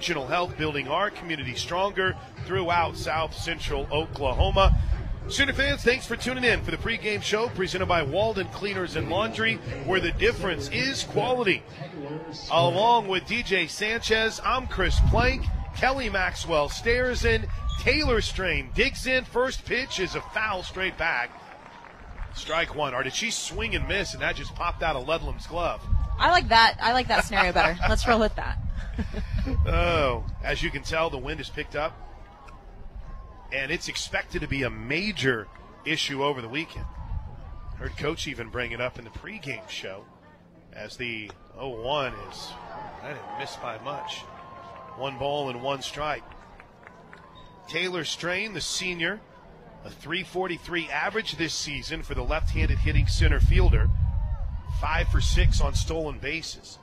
Regional Health, building our community stronger throughout South Central Oklahoma. Sooner fans, thanks for tuning in for the pregame show presented by Walden Cleaners and Laundry, where the difference is quality. Along with DJ Sanchez, I'm Chris Plank. Kelly Maxwell stares in. Taylor Strain digs in. First pitch is a foul straight back. Strike one. Or did she swing and miss, and that just popped out of Ludlam's glove? I like that scenario better. Let's roll with that. Oh, as you can tell, the wind has picked up, and it's expected to be a major issue over the weekend. Heard Coach even bring it up in the pregame show as the 0-1 is, I didn't miss by much. 1 ball and 1 strike. Taylor Strain, the senior, a .343 average this season for the left-handed hitting center fielder. 5 for 6 on stolen bases.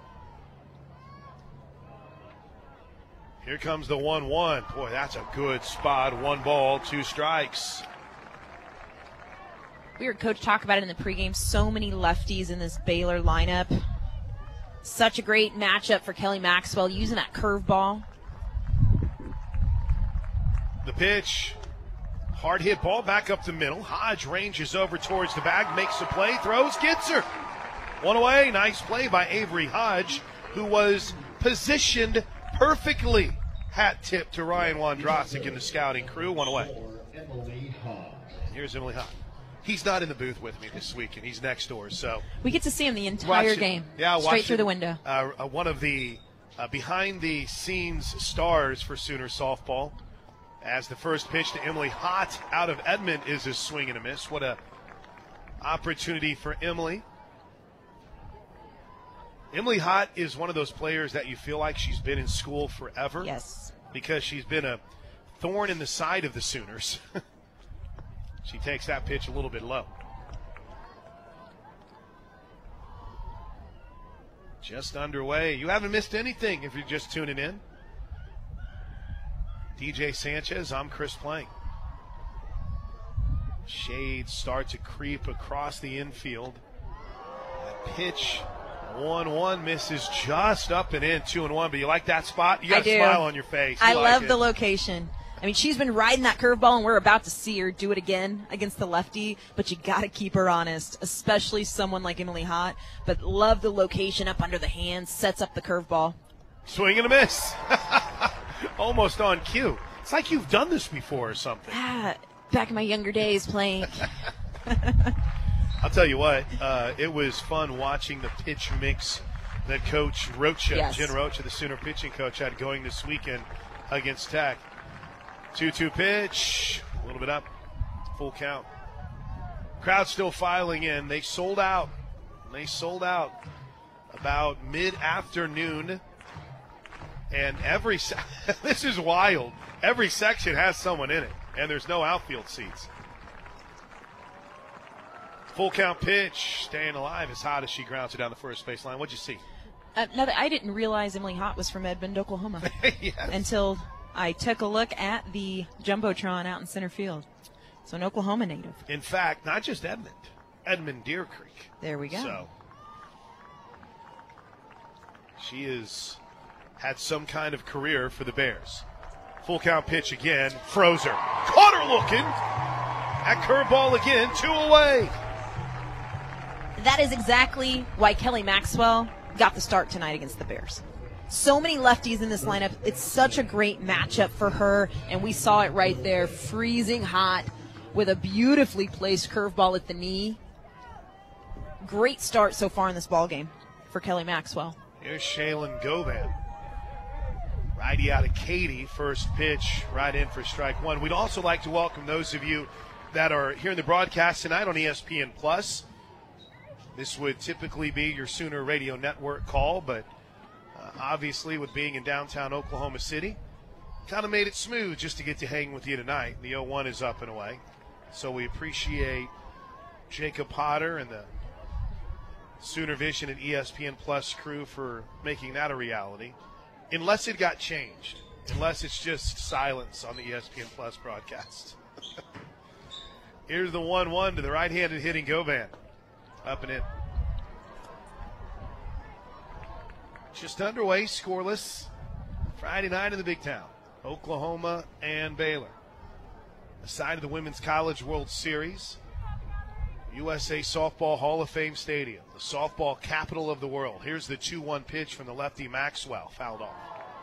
Here comes the 1-1. Boy, that's a good spot. 1 ball, 2 strikes. We heard Coach talk about it in the pregame. So many lefties in this Baylor lineup. Such a great matchup for Kelly Maxwell using that curveball. The pitch. Hard hit ball back up the middle. Hodge ranges over towards the bag, makes a play, throws, gets her. 1 away. Nice play by Avery Hodge, who was positioned perfectly. Hat tip to Ryan Wondrosik and the scouting crew. 1 away. Here's Emily Hodge. He's not in the booth with me this weekend. He's next door, so we get to see him the entire game. Yeah, straight through the window. One of the behind-the-scenes stars for Sooner softball. As the first pitch to Emily Hott out of Edmond is a swing and a miss. What a opportunity for Emily. Emily Hott is one of those players that you feel like she's been in school forever. Yes. Because she's been a thorn in the side of the Sooners. She takes that pitch a little bit low. Just underway. You haven't missed anything if you're just tuning in. DJ Sanchez, I'm Chris Plank. Shades start to creep across the infield. That pitch, 1-1, misses just up and in, 2-1. But you like that spot? You got a smile on your face. I love the location. I mean, she's been riding that curveball, and we're about to see her do it again against the lefty, but you got to keep her honest, especially someone like Emily Hott. But love the location up under the hands, sets up the curveball. Swing and a miss. Almost on cue. It's like you've done this before or something. Back in my younger days playing. I'll tell you what, it was fun watching the pitch mix that Coach Rocha, yes. Jen Rocha, the Sooner pitching coach, had going this weekend against Tech. 2-2 pitch, a little bit up, full count. Crowd still filing in. They sold out. About mid-afternoon. And this is wild. Every section has someone in it, and there's no outfield seats. Full count pitch, staying alive as hot as she grounds it down the first base line. What'd you see? I didn't realize Emily Hott was from Edmond, Oklahoma yes. until I took a look at the Jumbotron out in center field. So an Oklahoma native. In fact, not just Edmond Deer Creek. There we go. So she has had some kind of career for the Bears. Full count pitch again. Froze her. Caught her looking. At curveball again. 2 away. That is exactly why Kelly Maxwell got the start tonight against the Bears. So many lefties in this lineup. It's such a great matchup for her, and we saw it right there, freezing hot with a beautifully placed curveball at the knee. Great start so far in this ballgame for Kelly Maxwell. Here's Shaylin Govan. Righty out of Katy. First pitch right in for strike one. We'd also like to welcome those of you that are hearing the broadcast tonight on ESPN+. This would typically be your Sooner Radio Network call, but obviously with being in downtown Oklahoma City, kind of made it smooth just to get to hang with you tonight. The 0-1 is up and away. So we appreciate Jacob Potter and the Sooner Vision and ESPN Plus crew for making that a reality. Unless it got changed. Unless it's just silence on the ESPN Plus broadcast. Here's the 1-1 to the right-handed hitting Govan. Up and in. Just underway, scoreless. Friday night in the big town, Oklahoma and Baylor. Aside of the Women's College World Series, USA Softball Hall of Fame Stadium, the softball capital of the world. Here's the 2-1 pitch from the lefty Maxwell, fouled off.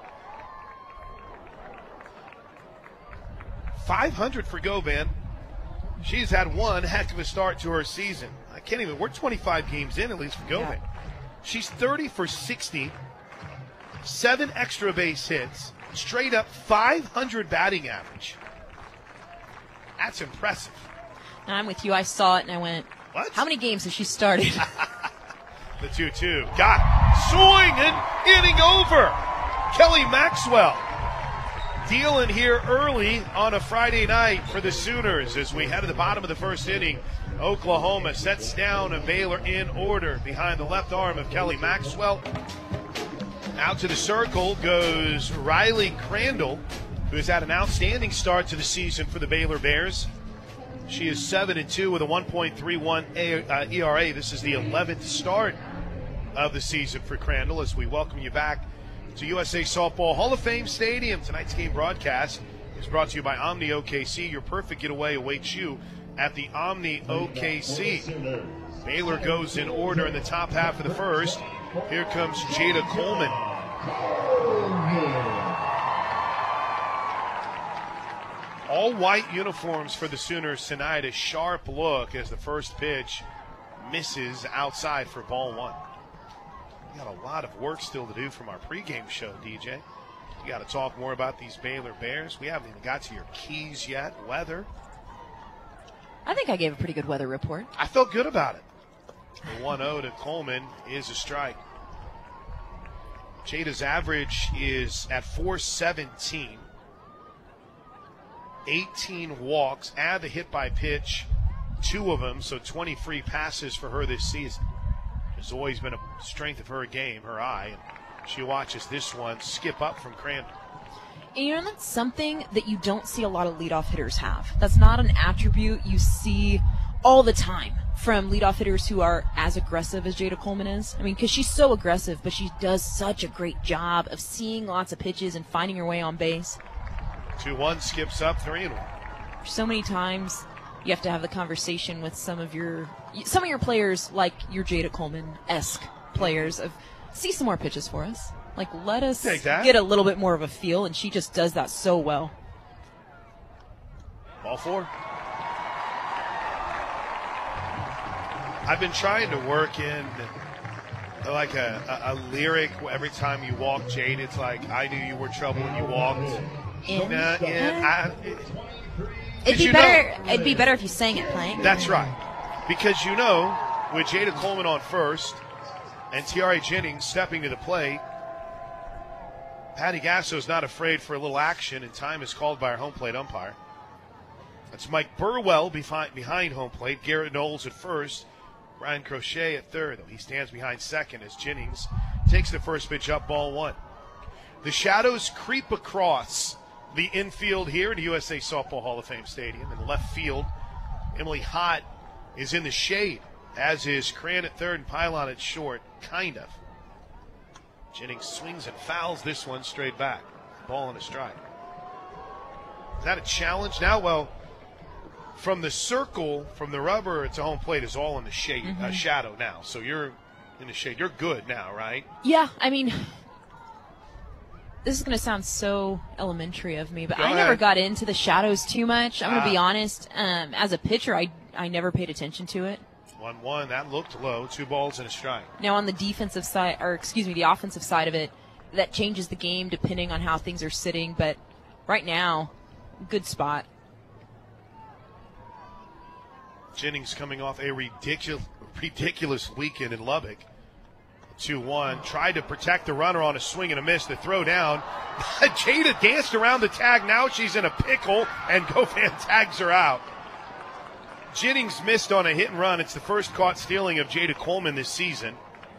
500 for Govan. She's had one heck of a start to her season. We're 25 games in at least for Govan. Yeah. She's 30 for 60, 7 extra base hits, straight up 500 batting average. That's impressive. And I'm with you. I saw it and I went, what? How many games has she started? The 2-2. Got swing and inning over. Kelly Maxwell dealing here early on a Friday night for the Sooners as we head to the bottom of the first inning. Oklahoma sets down a Baylor in order behind the left arm of Kelly Maxwell. Out to the circle goes Riley Crandall, who has had an outstanding start to the season for the Baylor Bears. She is 7-2 with a 1.31 ERA. This is the 11th start of the season for Crandall as we welcome you back to USA Softball Hall of Fame Stadium. Tonight's game broadcast is brought to you by Omni OKC. Your perfect getaway awaits you at the Omni OKC. Baylor goes in order in the top half of the first. Here comes Jada Coleman. All white uniforms for the Sooners tonight. A sharp look as the first pitch misses outside for ball one. We got a lot of work still to do from our pregame show, DJ. You got to talk more about these Baylor Bears. We haven't even got to your keys yet. Weather. I think I gave a pretty good weather report. I felt good about it. The 1-0 to Coleman is a strike. Jada's average is at 417. 18 walks, add the hit by pitch, 2 of them, so 20 free passes for her this season. There's always been a strength of her game, her eye, and she watches this one skip up from Crandall. And that's something that you don't see a lot of leadoff hitters have. That's not an attribute you see all the time from leadoff hitters who are as aggressive as Jada Coleman is. I mean, because she's so aggressive, but she does such a great job of seeing lots of pitches and finding her way on base. 2-1, skips up, 3-1. So many times you have to have the conversation with some of your players, like your Jada Coleman-esque players, of see some more pitches for us. Like, let us get a little bit more of a feel, and she just does that so well. Ball 4. I've been trying to work in like a lyric every time you walk, Jade. It's like, I knew you were trouble when you walked. It'd be better if you sang it playing. That's right. Because with Jada Coleman on first and Tiare Jennings stepping to the plate, Patty Gasso's not afraid for a little action, and time is called by our home plate umpire. That's Mike Burwell behind home plate, Garrett Knowles at first, Brian Crochet at third, though he stands behind second as Jennings takes the first pitch up, ball 1. The shadows creep across the infield here at USA Softball Hall of Fame Stadium. In the left field, Emily Hott is in the shade, as is Cran at third and Pylon at short, kind of. Jennings swings and fouls this one straight back. Ball and a strike. Is that a challenge now? Well, from the circle, from the rubber to home plate is all in the shade, shadow now. So you're in the shade. You're good now, right? Yeah, I mean, this is going to sound so elementary of me, but I never got into the shadows too much. I'm going to be honest. As a pitcher, I never paid attention to it. 1-1, that looked low. 2 balls and a strike. Now on the defensive side, the offensive side of it, that changes the game depending on how things are sitting. But right now, good spot. Jennings coming off a ridiculous weekend in Lubbock. 2-1, tried to protect the runner on a swing and a miss. The throw down. Jada danced around the tag. Now she's in a pickle, and Govan tags her out. Jennings missed on a hit and run. It's the first caught stealing of Jada Coleman this season.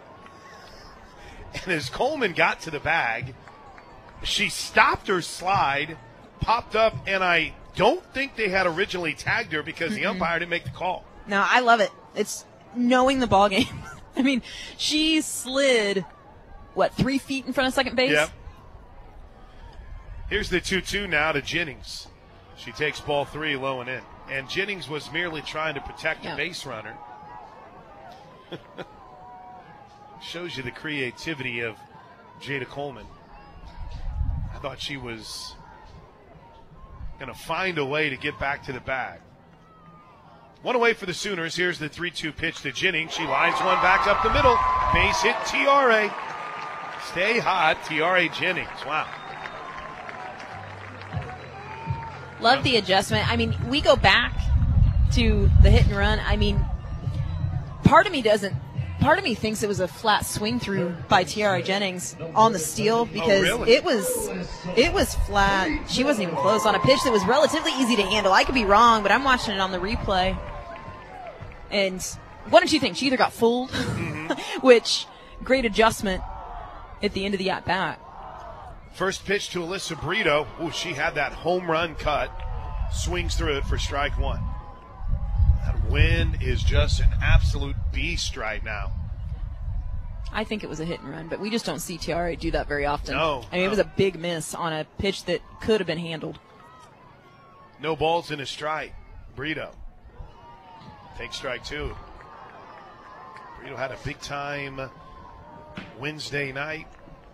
And as Coleman got to the bag, she stopped her slide, popped up, and I don't think they had originally tagged her because the umpire didn't make the call. No, I love it. It's knowing the ball game. I mean, she slid, 3 feet in front of second base? Yep. Here's the 2-2 now to Jennings. She takes ball 3 low and in. And Jennings was merely trying to protect the base runner. Shows you the creativity of Jada Coleman. I thought she was going to find a way to get back to the bag. One away for the Sooners. Here's the 3-2 pitch to Jennings. She lines one back up the middle. Base hit Tiare. Stay hot, Tiare Jennings. Wow. Love the adjustment. I mean, we go back to the hit and run. I mean, part of me thinks it was a flat swing through by Tiare Jennings on the steal because it was flat. She wasn't even close on a pitch that was relatively easy to handle. I could be wrong, but I'm watching it on the replay. And one of two things. She either got fooled, which great adjustment at the end of the at-bat. First pitch to Alyssa Brito. Ooh, she had that home run cut. Swings through it for strike 1. That wind is just an absolute beast right now. I think it was a hit and run, but we just don't see Tiare do that very often. No. I mean, it was a big miss on a pitch that could have been handled. No balls in a strike. Brito takes strike 2. Brito had a big time Wednesday night.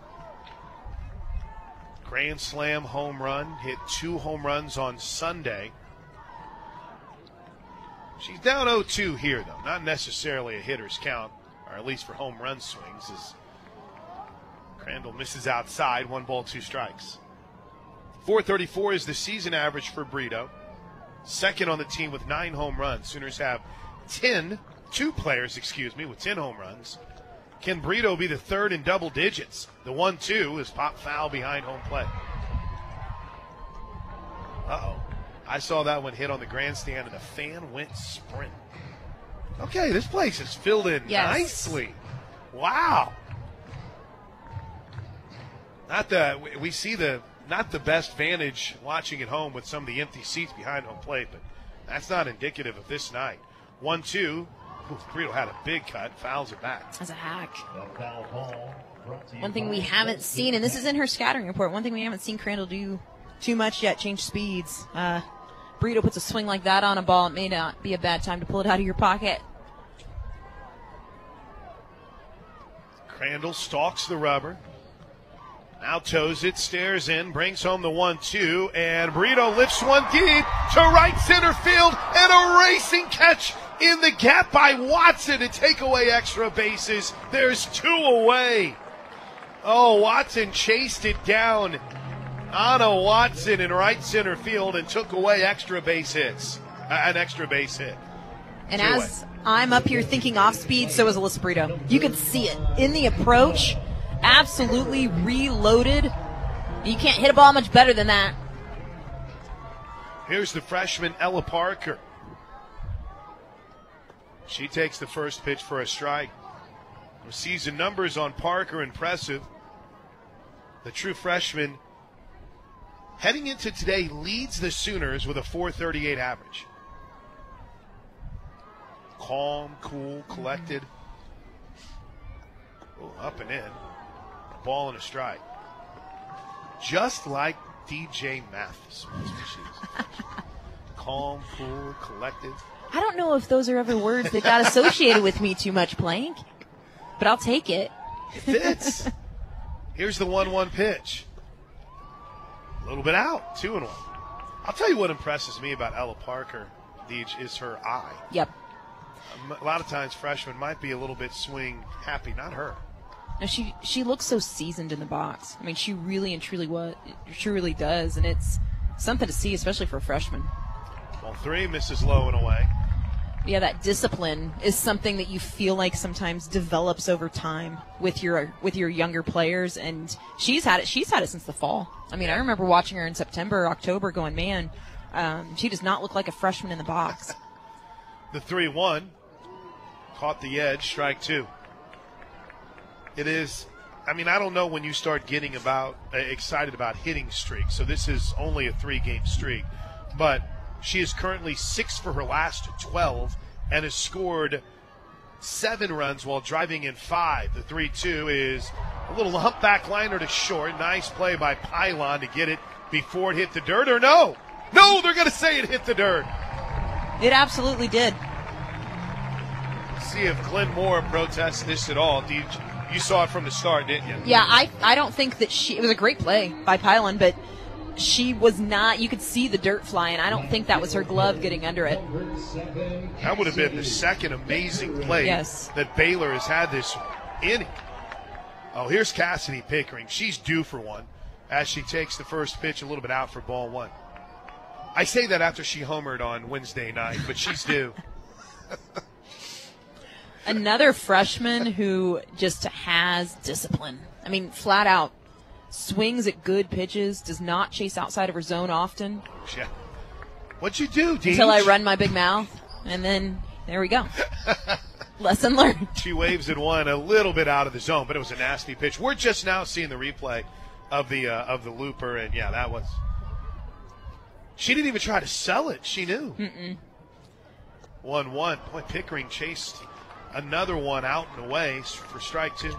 Grand Slam home run, hit 2 home runs on Sunday. She's down 0-2 here, though. Not necessarily a hitter's count, or at least for home run swings, as Crandall misses outside, 1 ball, 2 strikes. 434 is the season average for Brito. Second on the team with 9 home runs. Sooners have 2 players with 10 home runs. Can Brito be the third in double digits? The 1-2 is pop foul behind home plate. Uh-oh. I saw that one hit on the grandstand, and the fan went sprint. Okay, this place is filled in nicely. Wow. Not the best vantage watching at home with some of the empty seats behind home plate, but that's not indicative of this night. 1-2. Brito had a big cut, fouls it back. That's a hack. One thing we haven't seen, and this is in her scattering report, one thing we haven't seen Crandall do too much yet, change speeds. Brito puts a swing like that on a ball, it may not be a bad time to pull it out of your pocket. Crandall stalks the rubber. Now toes it, stares in, brings home the 1-2, and Brito lifts one deep to right center field, and a racing catch in the gap by Watson to take away extra bases. There's 2 away. Oh, Watson chased it down. Anna Watson in right center field and took away an extra base hit. And as I'm up here thinking off speed, so is Alyssa Brito. You could see it in the approach. Absolutely reloaded. You can't hit a ball much better than that. Here's the freshman Ella Parker. She takes the first pitch for a strike. The season numbers on Parker impressive. The true freshman heading into today leads the Sooners with a .438 average. Calm, cool, collected. Oh, up and in. A ball and a strike. Just like DJ Mathis. Calm, cool, collected. I don't know if those are ever words that got associated with me too much, Plank, but I'll take it. It fits. Here's the 1-1 pitch. A little bit out, 2-1. I'll tell you what impresses me about Ella Parker, Deej, is her eye. Yep. A lot of times freshmen might be a little bit swing happy, not her. No, she looks so seasoned in the box. I mean, she really and truly does, and it's something to see, especially for a freshman. Ball 3 misses low and away. Yeah, that discipline is something that you feel like sometimes develops over time with your younger players, and she's had it since the fall. I mean, I remember watching her in September, October, going, man, she does not look like a freshman in the box. The 3-1 caught the edge, strike 2. It is, I mean, I don't know when you start getting excited about hitting streaks. So this is only a 3-game streak, but she is currently 6 for her last 12 and has scored 7 runs while driving in 5. The 3-2 is a little humpback liner to short. Nice play by Pylon to get it before it hit the dirt, or no? No, they're going to say it hit the dirt. It absolutely did. See if Glenn Moore protests this at all. You saw it from the start, didn't you? Yeah, I don't think that it was a great play by Pylon, but she was not, you could see the dirt flying. I don't think that was her glove getting under it. That would have been the second amazing play that Baylor has had this inning. Oh, here's Cassidy Pickering. She's due for one as she takes the first pitch a little bit out for ball one. I say that after she homered on Wednesday night, but she's due. Another freshman who just has discipline. I mean, flat out. Swings at good pitches, does not chase outside of her zone often. Yeah. What'd you do, Deej? Until I run my big mouth, and then there we go. Lesson learned. She waves at one a little bit out of the zone, but it was a nasty pitch. We're just now seeing the replay of the looper, and yeah, that was. She didn't even try to sell it. She knew. 1-1. Boy, Pickering chased another one out and away for strike two.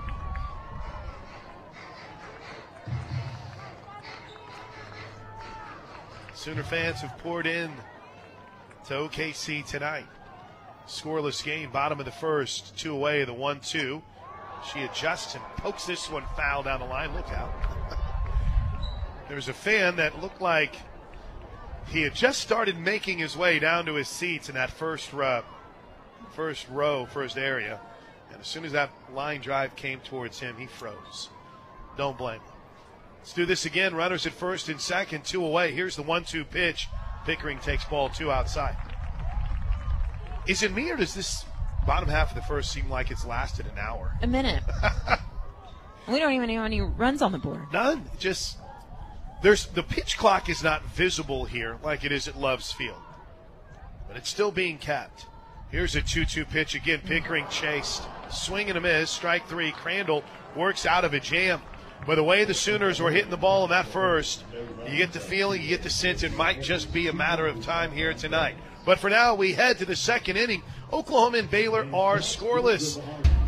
Sooner fans have poured in to OKC tonight. Scoreless game, bottom of the first, 2 away, the 1-2. She adjusts and pokes this one foul down the line. Look out. There's a fan that looked like he had just started making his way down to his seats in that first area. And as soon as that line drive came towards him, he froze. Don't blame him. Let's do this again. Runners at first and second, 2 away. Here's the 1-2 pitch. Pickering takes ball 2 outside. Is it me, or does this bottom half of the first seem like it's lasted an hour? A minute. We don't even have any runs on the board. None. Just the pitch clock is not visible here like it is at Love's Field, but it's still being kept. Here's a 2-2 pitch again. Pickering chased. Swing and a miss. Strike 3. Crandall works out of a jam. By the way the Sooners were hitting the ball in that first, you get the feeling, you get the sense it might just be a matter of time here tonight. But for now, we head to the second inning. Oklahoma and Baylor are scoreless.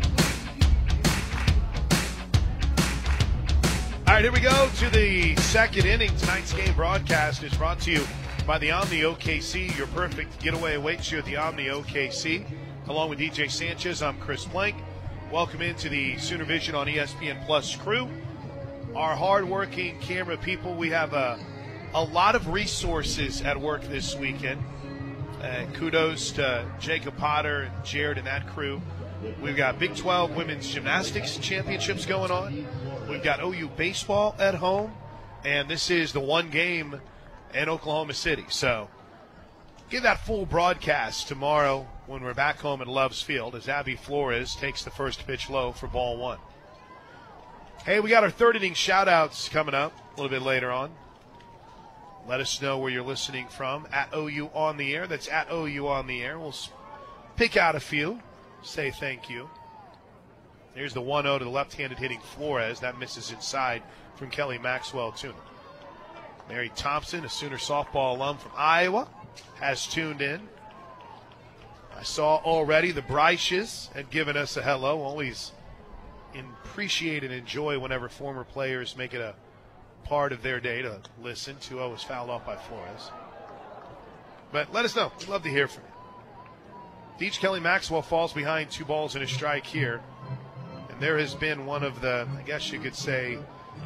All right, here we go to the second inning. Tonight's game broadcast is brought to you by the Omni OKC. Your perfect getaway awaits you at the Omni OKC. Along with DJ Sanchez, I'm Chris Blank. Welcome into the Sooner Vision on ESPN Plus crew. Our hardworking camera people, we have a lot of resources at work this weekend. Kudos to Jacob Potter and Jared and that crew. We've got Big 12 Women's Gymnastics Championships going on. We've got OU baseball at home. And this is the one game in Oklahoma City. So get that full broadcast tomorrow when we're back home at Love's Field as Abby Flores takes the first pitch low for ball one. Hey, we got our third inning shout-outs coming up a little bit later on. Let us know where you're listening from at OU on the air. That's at OU on the air. We'll pick out a few, say thank you. Here's the 1-0 to the left-handed hitting Flores. That misses inside from Kelly Maxwell Tooner. Mary Thompson, a Sooner softball alum from Iowa, has tuned in. I saw already the Breiches had given us a hello. Always appreciate and enjoy whenever former players make it a part of their day to listen. 2-0 was fouled off by Flores. But let us know. We'd love to hear from you. Deej Kelly Maxwell falls behind 2 balls and a strike here. And there has been one of the, I guess you could say,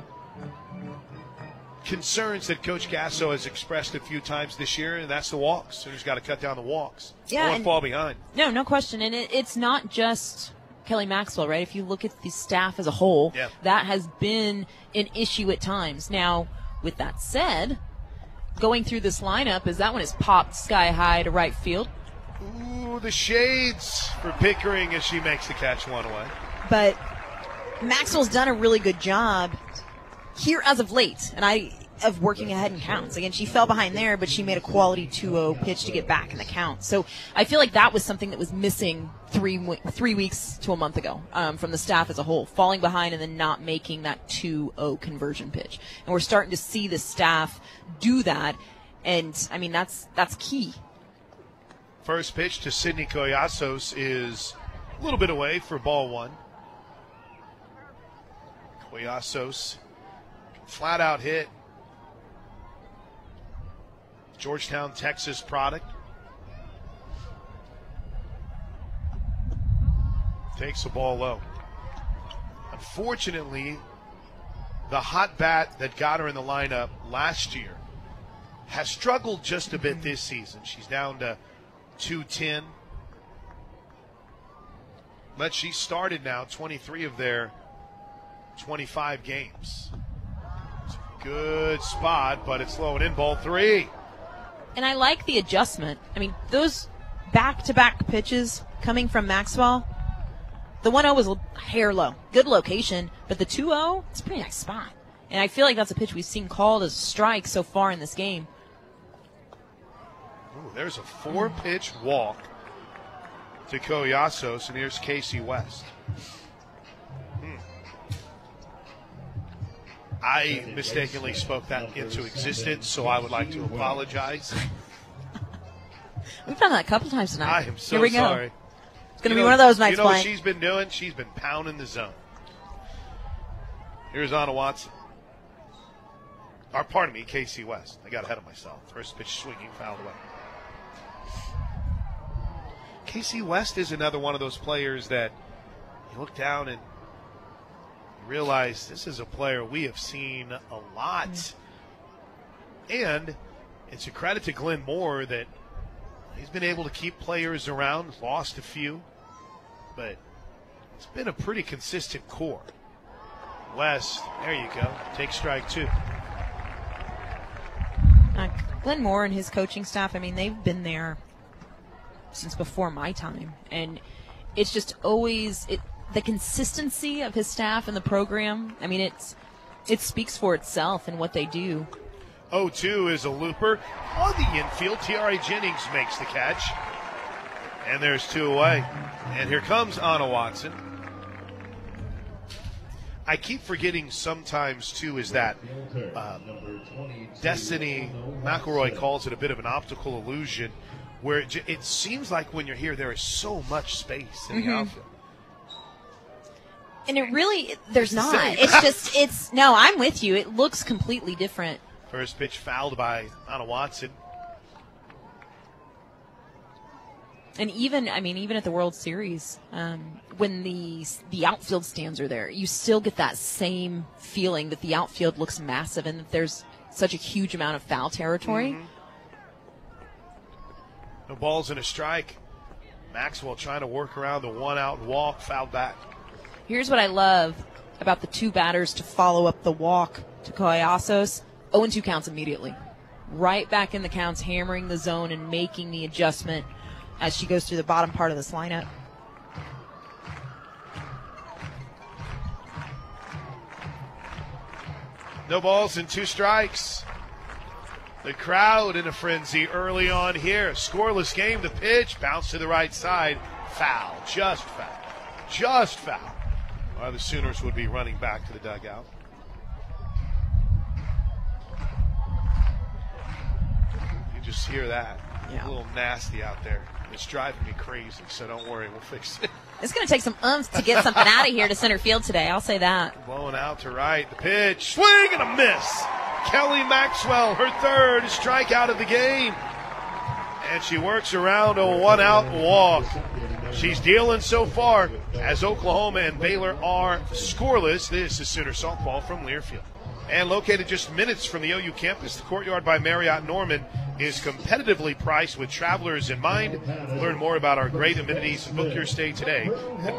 concerns that Coach Gasso has expressed a few times this year, and that's the walks. Sooners got to cut down the walks. Yeah, don't fall behind. No question. And it's not just Kelly Maxwell, right? If you look at the staff as a whole, that has been an issue at times. Now, with that said, going through this lineup, as that one is popped sky high to right field. Ooh, the shades for Pickering as she makes the catch one away. But Maxwell's done a really good job here as of late, of working ahead in counts. Again, she fell behind there, but she made a quality 2-0 pitch to get back in the count. So I feel like that was something that was missing 3 weeks to a month ago from the staff as a whole, falling behind and then not making that 2-0 conversion pitch. And we're starting to see the staff do that, and, I mean, that's key. First pitch to Sydney Collazos is a little bit away for ball one. Collazos, flat out hit. Georgetown, Texas product. Takes the ball low. Unfortunately, the hot bat that got her in the lineup last year has struggled just a bit this season. She's down to 210. But she started now 23 of their 25 games. It's a good spot, but it's low and in, ball 3. And I like the adjustment. I mean, those back-to-back pitches coming from Maxwell, the 1-0 was a hair low. Good location, but the 2-0, it's a pretty nice spot. And I feel like that's a pitch we've seen called as a strike so far in this game. Ooh, there's a 4-pitch walk to Koyasos, and here's Casey West. I mistakenly spoke that into existence, so I would like to apologize. We've done that a couple times tonight. I am so Here we sorry. Go. It's going to be one of those nights. You know what she's been doing? She's been pounding the zone. Here's Anna Watson. Or, pardon me, Casey West. I got ahead of myself. First pitch swinging, fouled away. Casey West is another one of those players that you look down and realize this is a player we have seen a lot. And it's a credit to Glenn Moore that he's been able to keep players around, lost a few, but it's been a pretty consistent core. West, there you go, take strike 2. Glenn Moore and his coaching staff, I mean, they've been there since before my time. And it's just always the consistency of his staff and the program. I mean, it speaks for itself and what they do. 0-2 is a looper on the infield. T.R.A. Jennings makes the catch. And there's 2 away. And here comes Anna Watson. I keep forgetting sometimes, too, is that Destiny McElroy calls it a bit of an optical illusion, where it seems like when you're here, there is so much space in the outfield. And it really, there's not. No, I'm with you. It looks completely different. First pitch fouled by Anna Watson. And even at the World Series, when the outfield stands are there, you still get that same feeling that the outfield looks massive and that there's such a huge amount of foul territory. No balls and a strike. Maxwell trying to work around the 1-out walk, fouled back. Here's what I love about the 2 batters to follow up the walk to Koyasos. 0-2 counts immediately. Right back in the counts, hammering the zone and making the adjustment as she goes through the bottom part of this lineup. No balls and 2 strikes. The crowd in a frenzy early on here. Scoreless game. The pitch bounced to the right side. Foul. Just foul. Just foul. Well, the Sooners would be running back to the dugout. You just hear that. Yeah. A little nasty out there. It's driving me crazy, so don't worry. We'll fix it. It's going to take some umph to get something out of here to center field today. I'll say that. Blowing out to right. The pitch. Swing and a miss. Kelly Maxwell, her 3rd strikeout of the game. And she works around a 1-out walk. She's dealing so far as Oklahoma and Baylor are scoreless. This is Sooner softball from Learfield. And located just minutes from the OU campus, the Courtyard by Marriott Norman is competitively priced with travelers in mind. Learn more about our great amenities and book your stay today at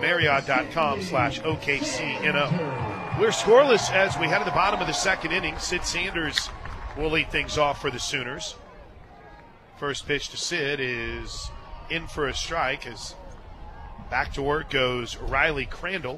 Marriott.com/OKCNO. We're scoreless as we head to the bottom of the 2nd inning. Sid Sanders will lead things off for the Sooners. First pitch to Sid is in for a strike as back to work goes Riley Crandall.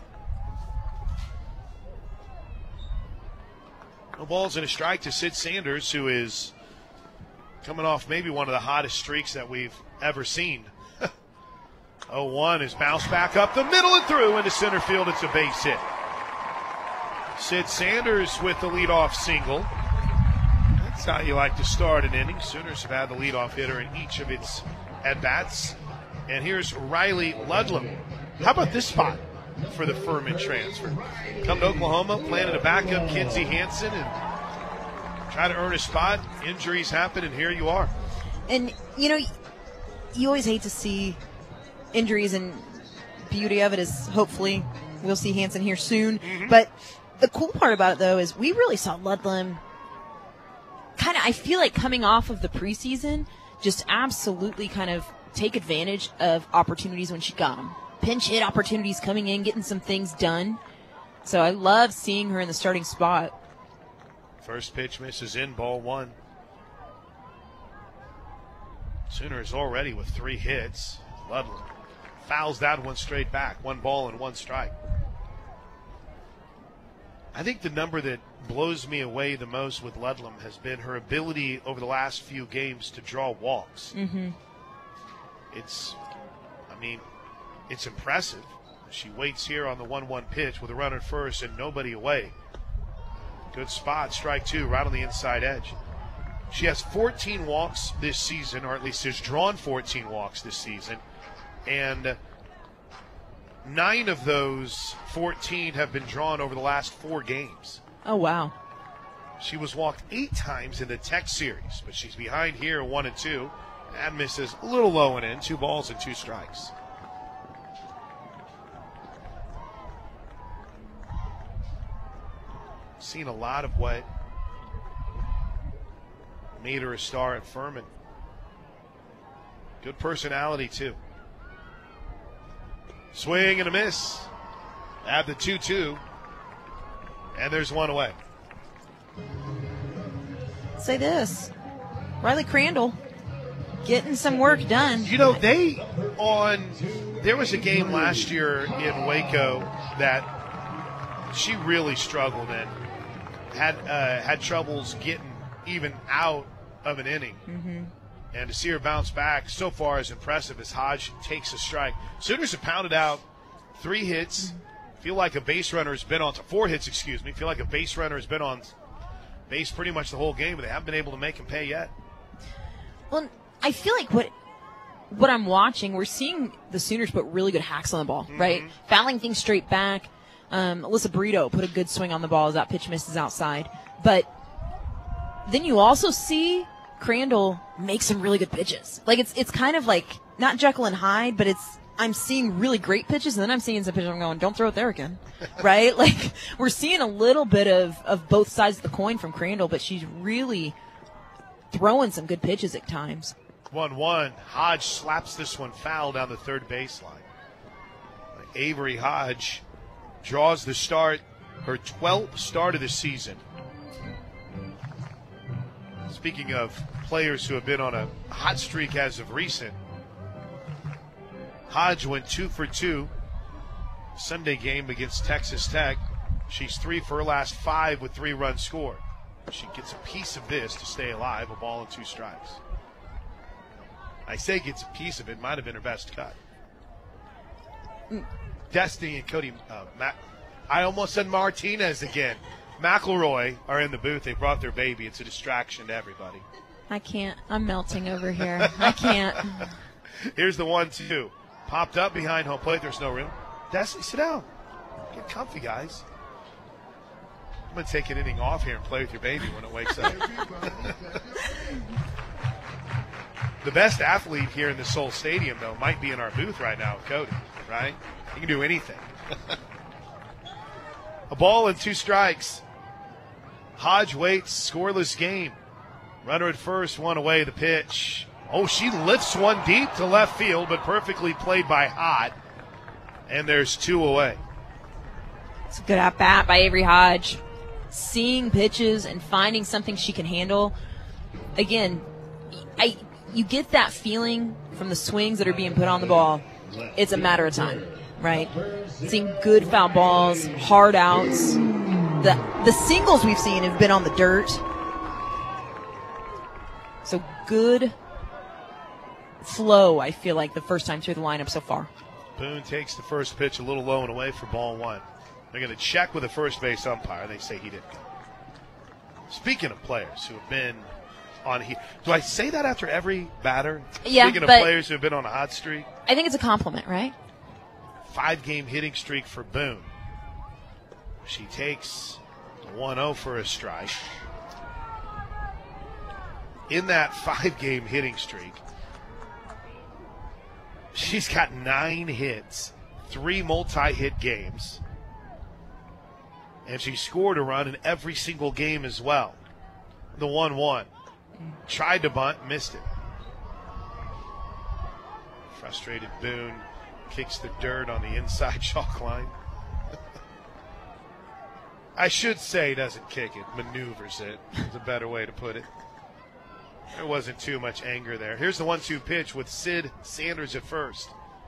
No balls and a strike to Sid Sanders, who is coming off maybe one of the hottest streaks that we've ever seen. 0-1 is bounced back up the middle and through into center field. It's a base hit. Sid Sanders with the leadoff single. That's how you like to start an inning. Sooners have had the leadoff hitter in each of its at-bats. And here's Riley Ludlam. How about this spot for the Furman transfer? Come to Oklahoma, planning to back up Kinsey Hansen, and Try to earn a spot. Injuries happen, and here you are. And, you always hate to see injuries, and beauty of it is hopefully we'll see Hansen here soon. Mm-hmm. But the cool part about it, though, is we really saw Ludlam kind of, I feel like coming off of the preseason, just absolutely kind of take advantage of opportunities when she got them. Pinch hit opportunities coming in, getting some things done. So I love seeing her in the starting spot. First pitch misses in, ball 1. Sooners already with 3 hits. Ludlam fouls that one straight back. 1 ball and 1 strike. I think the number that blows me away the most with Ludlam has been her ability over the last few games to draw walks. Mm-hmm. It's impressive. She waits here on the 1-1 pitch with a runner at first and nobody away. Good spot, strike 2, right on the inside edge. She has 14 walks this season, or at least has drawn 14 walks this season, and 9 of those 14 have been drawn over the last 4 games. Oh, wow. She was walked 8 times in the Tech series, but she's behind here 1-2. And misses a little low and in, 2 balls and 2 strikes. Seen a lot of what made her a star at Furman. Good personality, too. Swing and a miss. Add the 2-2. And there's 1 away. Say this. Riley Crandall getting some work done. There was a game last year in Waco that she really struggled in. Had troubles getting even out of an inning. Mm-hmm. And to see her bounce back so far is impressive as Hodge takes a strike. Sooners have pounded out 3 hits. Feel like a base runner has been on 4 hits, excuse me. Feel like a base runner has been on base pretty much the whole game, but they haven't been able to make him pay yet. Well, I feel like what I'm watching, we're seeing the Sooners put really good hacks on the ball, right? Fouling things straight back. Alyssa Burrito put a good swing on the ball as that pitch misses outside. But then you also see Crandall make some really good pitches. Like it's kind of like not Jekyll and Hyde, but I'm seeing really great pitches, and then I'm seeing some pitches I'm going, don't throw it there again, right? Like we're seeing a little bit of both sides of the coin from Crandall, but she's really throwing some good pitches at times. 1-1. Hodge slaps this one foul down the third baseline. Avery Hodge draws the start, her 12th start of the season. Speaking of players who have been on a hot streak as of recent, Hodge went 2 for 2 Sunday game against Texas Tech. She's 3 for her last 5 with 3 runs scored. She gets a piece of this to stay alive, a ball and 2 strikes. I say gets a piece of it, might have been her best cut. Destiny and Cody, I almost said Martinez again. McElroy are in the booth. They brought their baby. It's a distraction to everybody. I can't. I'm melting over here. I can't. Here's the 1-2. Popped up behind home plate. There's no room. Destiny, sit down. Get comfy, guys. I'm going to take an inning off here and play with your baby when it wakes up. The best athlete here in the Soul Stadium, though, might be in our booth right now with Cody, right? He can do anything. A ball and 2 strikes. Hodge waits, scoreless game. Runner at first, 1 away, the pitch. Oh, she lifts one deep to left field, but perfectly played by Hodge. And there's 2 away. It's a good at-bat by Avery Hodge. Seeing pitches and finding something she can handle. Again, you get that feeling from the swings that are being put on the ball. It's a matter of time, right? Seeing good foul balls, hard outs. The singles we've seen have been on the dirt. So good flow, I feel like, the first time through the lineup so far. Boone takes the first pitch a little low and away for ball 1. They're going to check with the first base umpire. They say he didn't go. Speaking of players who have been on heat, do I say that after every batter? Yeah, Speaking of players who have been on a hot streak. I think it's a compliment, right? 5-game hitting streak for Boone. She takes 1-0 for a strike. in that 5-game hitting streak, she's got 9 hits, 3 multi-hit games, and she scored a run in every single game as well. The 1-1. Tried to bunt, missed it. Frustrated Boone kicks the dirt on the inside chalk line. I should say doesn't kick it, maneuvers it. Is a better way to put it. There wasn't too much anger there. Here's the 1-2 pitch with Sid Sanders at first.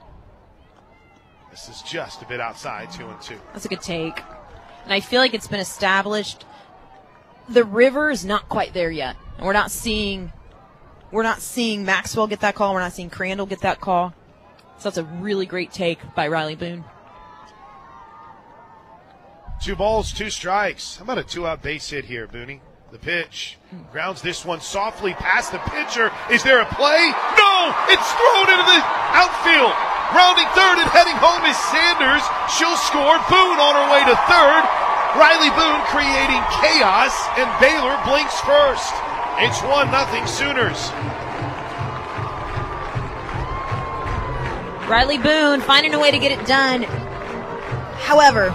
This is just a bit outside, 2-2. That's a good take. And I feel like it's been established the river is not quite there yet. And we're not seeing Maxwell get that call. We're not seeing Crandall get that call. So that's a really great take by Riley Boone. 2 balls, 2 strikes. How about a 2-out base hit here, Booney? The pitch. Grounds this one softly past the pitcher. Is there a play? No! It's thrown into the outfield. Rounding third and heading home is Sanders. She'll score. Boone on her way to third. Riley Boone creating chaos, and Baylor blinks first. It's 1-0 Sooners. Riley Boone finding a way to get it done. However,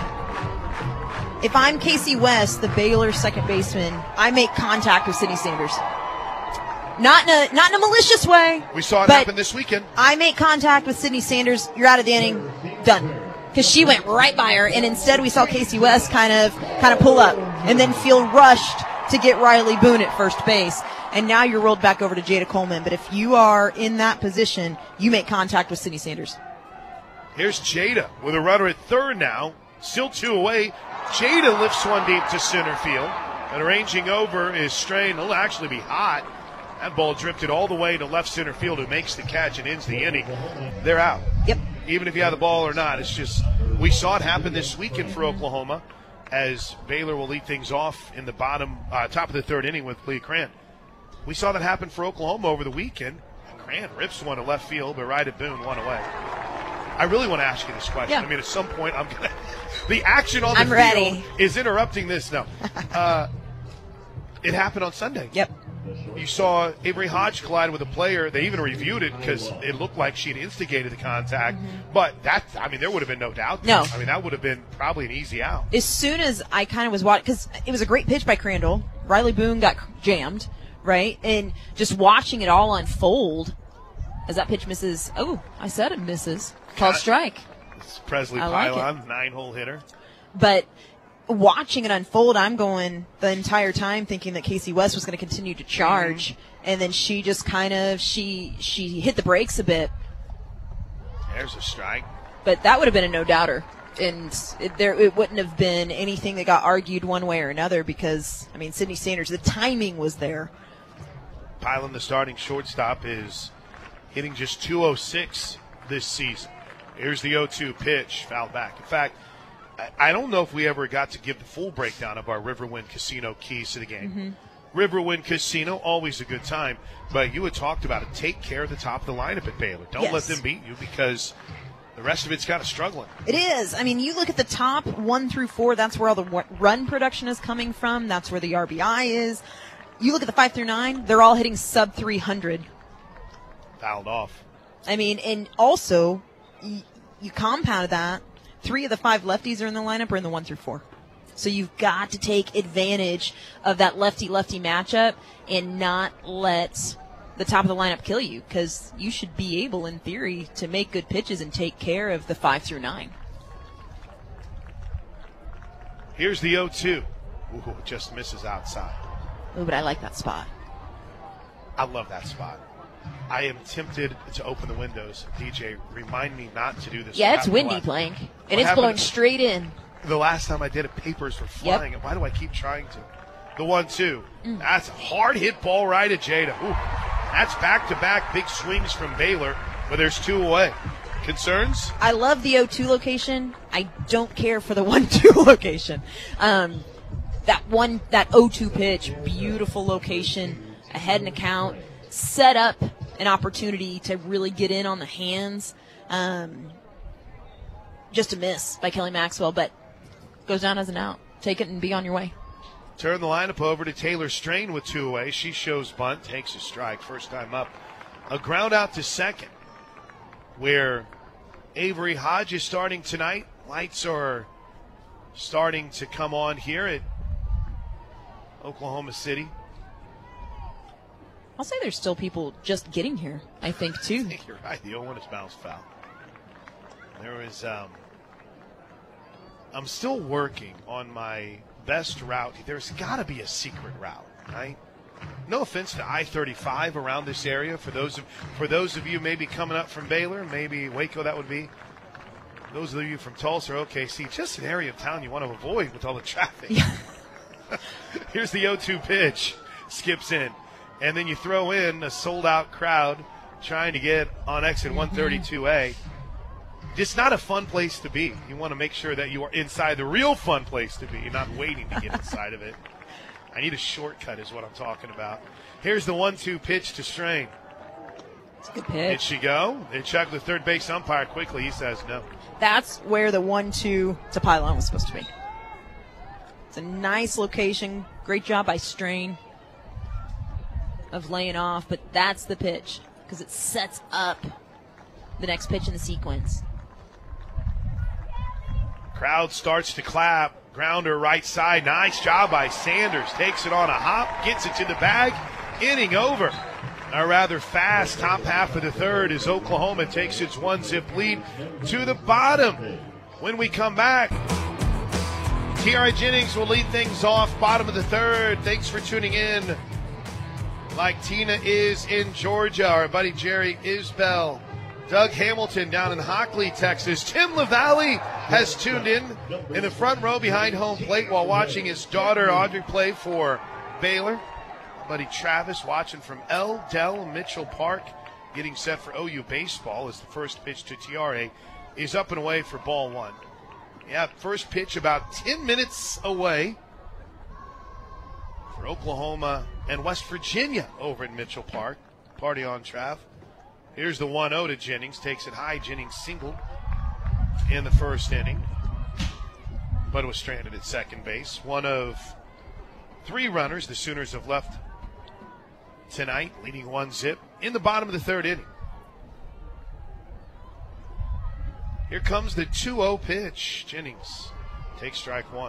if I'm Casey West, the Baylor second baseman, I make contact with Sydney Sanders. Not in a malicious way. We saw it happen this weekend. I make contact with Sydney Sanders. You're out of the inning. Done. Because she went right by her, and instead we saw Casey West kind of pull up and then feel rushed to get Riley Boone at first base. And now you're rolled back over to Jada Coleman. But if you are in that position, you make contact with Sydney Sanders. Here's Jada with a runner at third now. Still 2 away. Jada lifts one deep to center field. And arranging over is Strain. It'll actually be hot. That ball drifted all the way to left center field. Who makes the catch and ends the inning. They're out. Yep. Even if you have the ball or not, it's just, we saw it happen this weekend for Oklahoma as Baylor will lead things off in the top of the third inning with Leah Cran. We saw that happen for Oklahoma over the weekend. Cran rips one to left field, but right at Boone, 1 away. I really want to ask you this question. Yeah. I mean, at some point, I'm going to, the action on the I'm field ready. is interrupting this. No. It happened on Sunday. Yep. You saw Avery Hodge collide with a player. They even reviewed it because it looked like she'd instigated the contact. Mm-hmm. But there would have been no doubt. No. I mean, that would have been probably an easy out. As soon as I kind of was watching, because it was a great pitch by Crandall. Riley Boone got jammed, right? And just watching it all unfold as that pitch misses. Oh, I said it misses. Called strike. It's Presley I Pylon, like 9-hole hitter. But watching it unfold, I'm going the entire time thinking that Casey West was going to continue to charge. Mm-hmm. And then she just she hit the brakes a bit. There's a strike. But that would have been a no-doubter. And it wouldn't have been anything that got argued one way or another because, I mean, Sydney Sanders, the timing was there. Pylon, the starting shortstop, is hitting just .206 this season. Here's the 0-2 pitch, fouled back. In fact, I don't know if we ever got to give the full breakdown of our Riverwind Casino keys to the game. Mm-hmm. Riverwind Casino, always a good time. But you had talked about it. Take care of the top of the lineup at Baylor. Don't let them beat you because the rest of it's kind of struggling. It is. I mean, you look at the top 1 through 4, that's where all the run production is coming from. That's where the RBI is. You look at the 5 through 9, they're all hitting sub 300. Fouled off. I mean, and also, you compounded that. 3 of the 5 lefties are in the lineup or in the 1 through 4. So you've got to take advantage of that lefty-lefty matchup and not let the top of the lineup kill you because you should be able, in theory, to make good pitches and take care of the 5 through 9. Here's the 0-2. Ooh, it just misses outside. Ooh, but I like that spot. I love that spot. I am tempted to open the windows. DJ, remind me not to do this. Yeah, it's windy playing, and it's blowing straight in. The last time I did it, papers were flying. Yep. Why do I keep trying to? The 1-2. That's a hard hit ball right at Jada. Ooh, that's back-to-back big swings from Baylor, but there's 2 away. Concerns? I love the 0-2 location. I don't care for the 1-2 location. That 0-2 pitch, beautiful location, ahead in the count, set up an opportunity to really get in on the hands. Just a miss by Kelly Maxwell, but goes down as an out. Take it and be on your way. Turn the lineup over to Taylor Strain with 2 away. She shows bunt, takes a strike, first time up. A ground out to second, where Avery Hodge is starting tonight. Lights are starting to come on here at Oklahoma City. I'll say there's still people just getting here, I think, too. I think you're right. The 0-1 is bounced foul. There was, I'm still working on my best route. There's got to be a secret route, right? No offense to I-35 around this area. For those of you maybe coming up from Baylor, maybe Waco, that would be. Those of you from Tulsa or OKC, just an area of town you want to avoid with all the traffic. Yeah. Here's the 0-2 pitch. Skips in. And then you throw in a sold-out crowd trying to get on exit 132A. Just not a fun place to be. You want to make sure that you are inside the real fun place to be. You're not waiting to get inside of it. I need a shortcut is what I'm talking about. Here's the 1-2 pitch to Strain. It's a good pitch. Did she go? They checked the third base umpire quickly. He says no. That's where the 1-2 to pylon was supposed to be. It's a nice location. Great job by Strain of laying off, but that's the pitch because it sets up the next pitch in the sequence. Crowd starts to clap. Grounder right side. Nice job by Sanders. Takes it on a hop. Gets it to the bag. Inning over. A rather fast top half of the third as Oklahoma takes its 1-zip lead to the bottom. When we come back, T.R. Jennings will lead things off. Bottom of the third. Thanks for tuning in. Like Tina is in Georgia. Our buddy Jerry Isbell. Doug Hamilton down in Hockley, Texas. Tim LaValle has tuned in the front row behind home plate while watching his daughter Audrey play for Baylor. Buddy Travis watching from L. Dell Mitchell Park, getting set for OU baseball as the first pitch to TRA is up and away for ball one. Yeah, first pitch about 10 minutes away for Oklahoma and West Virginia over at Mitchell Park. Party on, Trav. Here's the 1-0 to Jennings. Takes it high. Jennings singled in the first inning, but was stranded at second base. One of 3 runners the Sooners have left tonight, leading 1-zip in the bottom of the third inning. Here comes the 2-0 pitch. Jennings takes strike one.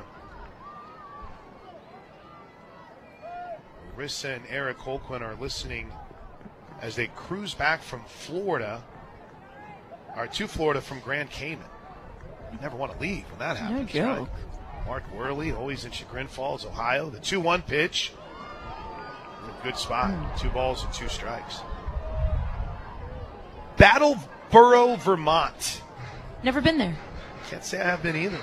Rissa and Eric Holquin are listening as they cruise back from Florida, or to Florida from Grand Cayman. You never want to leave when that happens, right? Mark Worley, always in Chagrin Falls, Ohio. The 2-1 pitch. A good spot. 2 balls and 2 strikes. Battleboro, Vermont. Never been there. Can't say I have been either.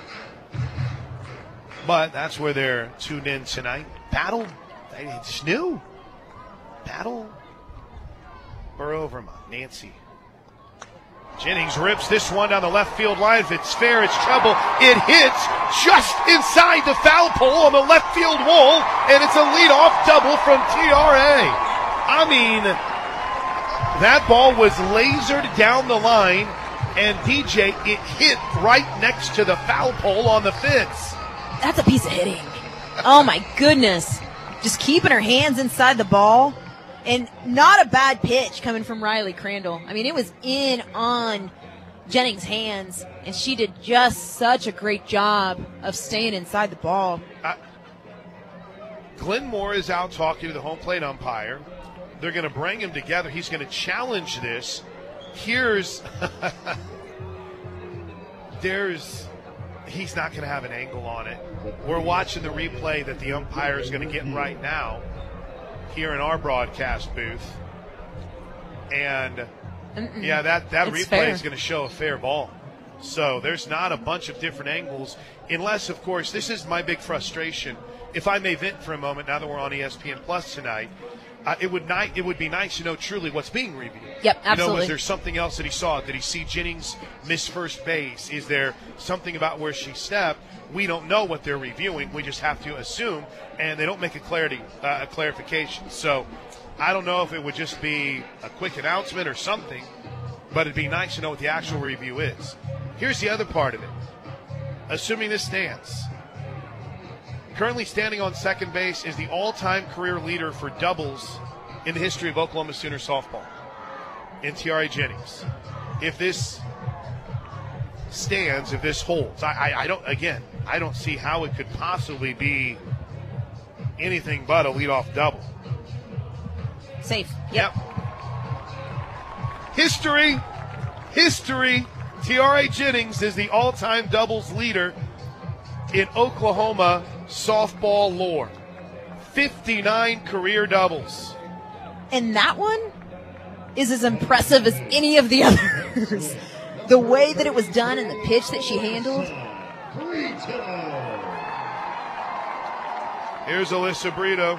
But that's where they're tuned in tonight. It's new. Battleboro, Vermont. Nancy. Jennings rips this one down the left field line. If it's fair, it's trouble. It hits just inside the foul pole on the left field wall, and it's a leadoff double from TRA. I mean, that ball was lasered down the line, and DJ, it hit right next to the foul pole on the fence. That's a piece of hitting. Oh, my goodness. Just keeping her hands inside the ball. And not a bad pitch coming from Riley Crandall. I mean, it was in on Jennings' hands, and she did just such a great job of staying inside the ball. Glenn Moore is out talking to the home plate umpire. They're going to bring him together. He's going to challenge this. He's not going to have an angle on it. We're watching the replay that the umpire is going to get right now here in our broadcast booth. And yeah, that replay fair. Is going to show a fair ball. So there's not a bunch of different angles, unless, of course, this is my big frustration. If I may vent for a moment, now that we're on ESPN Plus tonight, it would be nice to know truly what's being reviewed. Yep, absolutely. Was there something else that he saw? Did he see Jennings miss first base? Is there something about where she stepped? We don't know what they're reviewing. We just have to assume, and they don't make a clarification. So I don't know if it would just be a quick announcement or something, but it'd be nice to know what the actual review is. Here's the other part of it. Assuming this stands, currently standing on second base, is the all-time career leader for doubles in the history of Oklahoma Sooner softball, in Tiare Jennings. If this stands, if this holds, I don't see how it could possibly be anything but a leadoff double. Safe. Yep. History. Tiare Jennings is the all-time doubles leader in Oklahoma softball lore. 59 career doubles. And that one is as impressive as any of the others. The way that it was done and the pitch that she handled. Here's Alyssa Brito.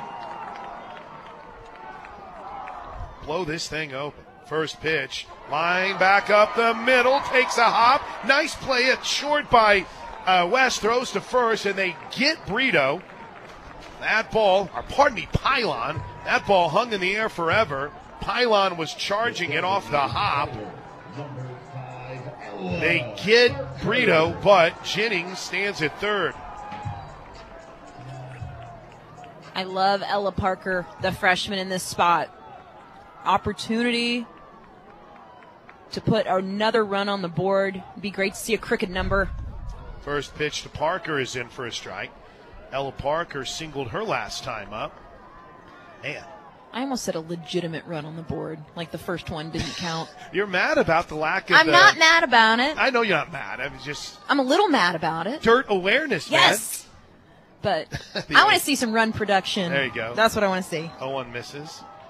Blow this thing open. First pitch, line back up the middle, takes a hop. Nice play at short by West, throws to first, and they get Brito. That ball, Pylon, that ball hung in the air forever. Pylon was charging it off the hop. They get Brito, but Jennings stands at third. I love Ella Parker, the freshman, in this spot. Opportunity to put another run on the board. It'd be great to see a crooked number. First pitch to Parker is in for a strike. Ella Parker singled her last time up. Man. I almost said a legitimate run on the board, like the first one didn't count. You're mad about the lack of I'm not mad about it. I know you're not mad. I'm a little mad about it. Dirt awareness, yes. Man. But I want to see some run production. There you go. That's what I want to see. 0-1 misses.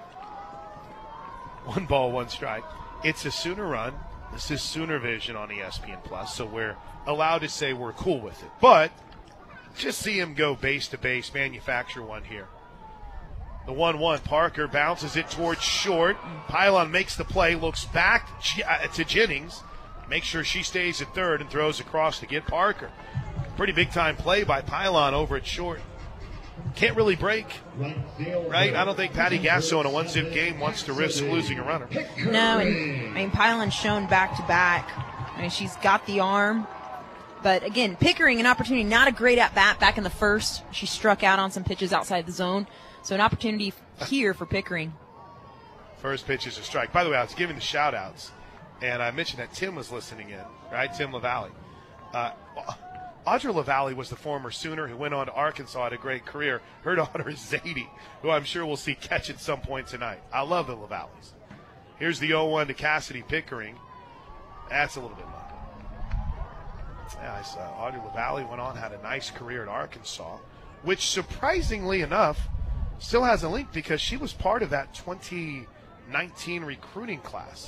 1 ball, 1 strike. It's a Sooner run. This is Sooner Vision on ESPN Plus, so we're allowed to say we're cool with it. But just see him go base to base, manufacture one here. The 1-1, Parker bounces it towards short. Pylon makes the play, looks back to Jennings, makes sure she stays at third and throws across to get Parker. Pretty big-time play by Pylon over at short. Can't really break, right? I don't think Patty Gasso in a one-zip game wants to risk losing a runner. No, and Pylon's shown back-to-back. She's got the arm. But, again, Pickering, an opportunity, not a great at-bat back in the first. She struck out on some pitches outside the zone. So an opportunity here for Pickering. First pitch is a strike. By the way, I was giving the shout-outs, and I mentioned that Tim was listening in, right? Tim LaValle. Audra LaValle was the former Sooner who went on to Arkansas, had a great career. Her daughter is Zadie, who I'm sure we'll see catch at some point tonight. I love the LaValles. Here's the 0-1 to Cassidy Pickering. That's a little bit low. Yeah, Audrey LaValle went on, had a nice career at Arkansas, which surprisingly enough still has a link because she was part of that 2019 recruiting class.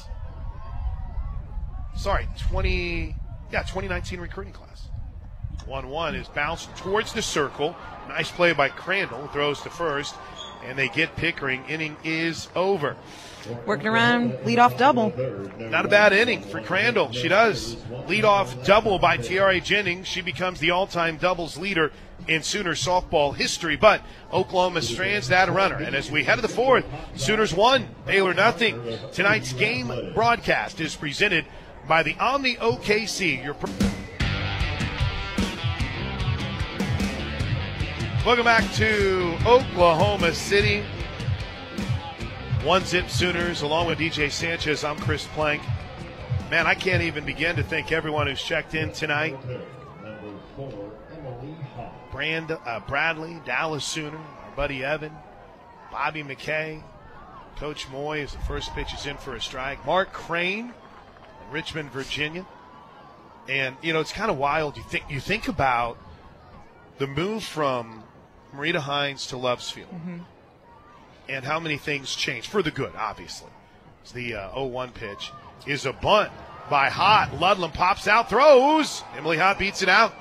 2019 recruiting class. 1-1 is bounced towards the circle. Nice play by Crandall, throws to first, and they get Pickering. Inning is over. Working around, leadoff double. Not a bad inning for Crandall. She does. Leadoff double by Tiare Jennings. She becomes the all-time doubles leader in Sooner softball history, but Oklahoma strands that runner. And as we head to the fourth, Sooners 1, Baylor nothing. Tonight's game broadcast is presented by the Omni OKC. Welcome back to Oklahoma City. 1-zip Sooners, along with DJ Sanchez. I'm Chris Plank. Man, I can't even begin to thank everyone who's checked in tonight. Bradley, Dallas Sooner, our buddy Evan, Bobby McKay, Coach Moy as the first pitch is in for a strike. Mark Crane, Richmond, Virginia. And, it's kind of wild. You think about the move from Marita Hines to Love's Field. Mm-hmm. And how many things changed for the good, obviously. It's the 0-1 pitch is a bunt by Hott. Ludlam pops out, throws. Emily Hott beats it out.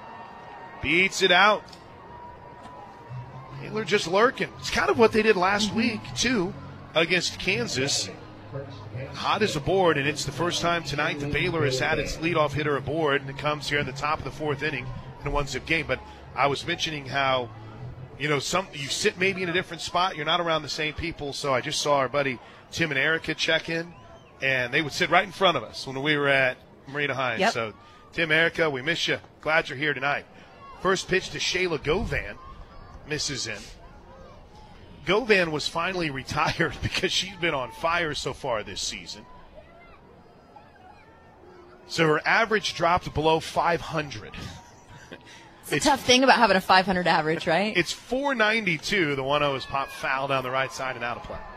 Baylor just lurking. It's kind of what they did last week, too, against Kansas. Hott is aboard, and it's the first time tonight that Baylor has had its leadoff hitter aboard, and it comes here in the top of the fourth inning in a one-zip game. But I was mentioning how you sit maybe in a different spot. You're not around the same people. So I just saw our buddy Tim and Erica check in, and they would sit right in front of us when we were at Marita Hines. Yep. So, Tim, Erica, we miss you. Glad you're here tonight. First pitch to Shayla Govan, misses in. Govan was finally retired because she's been on fire so far this season. So her average dropped below 500. It's a tough thing about having a 500 average, right? It's 492. The 1-0 is popped foul down the right side and out of play.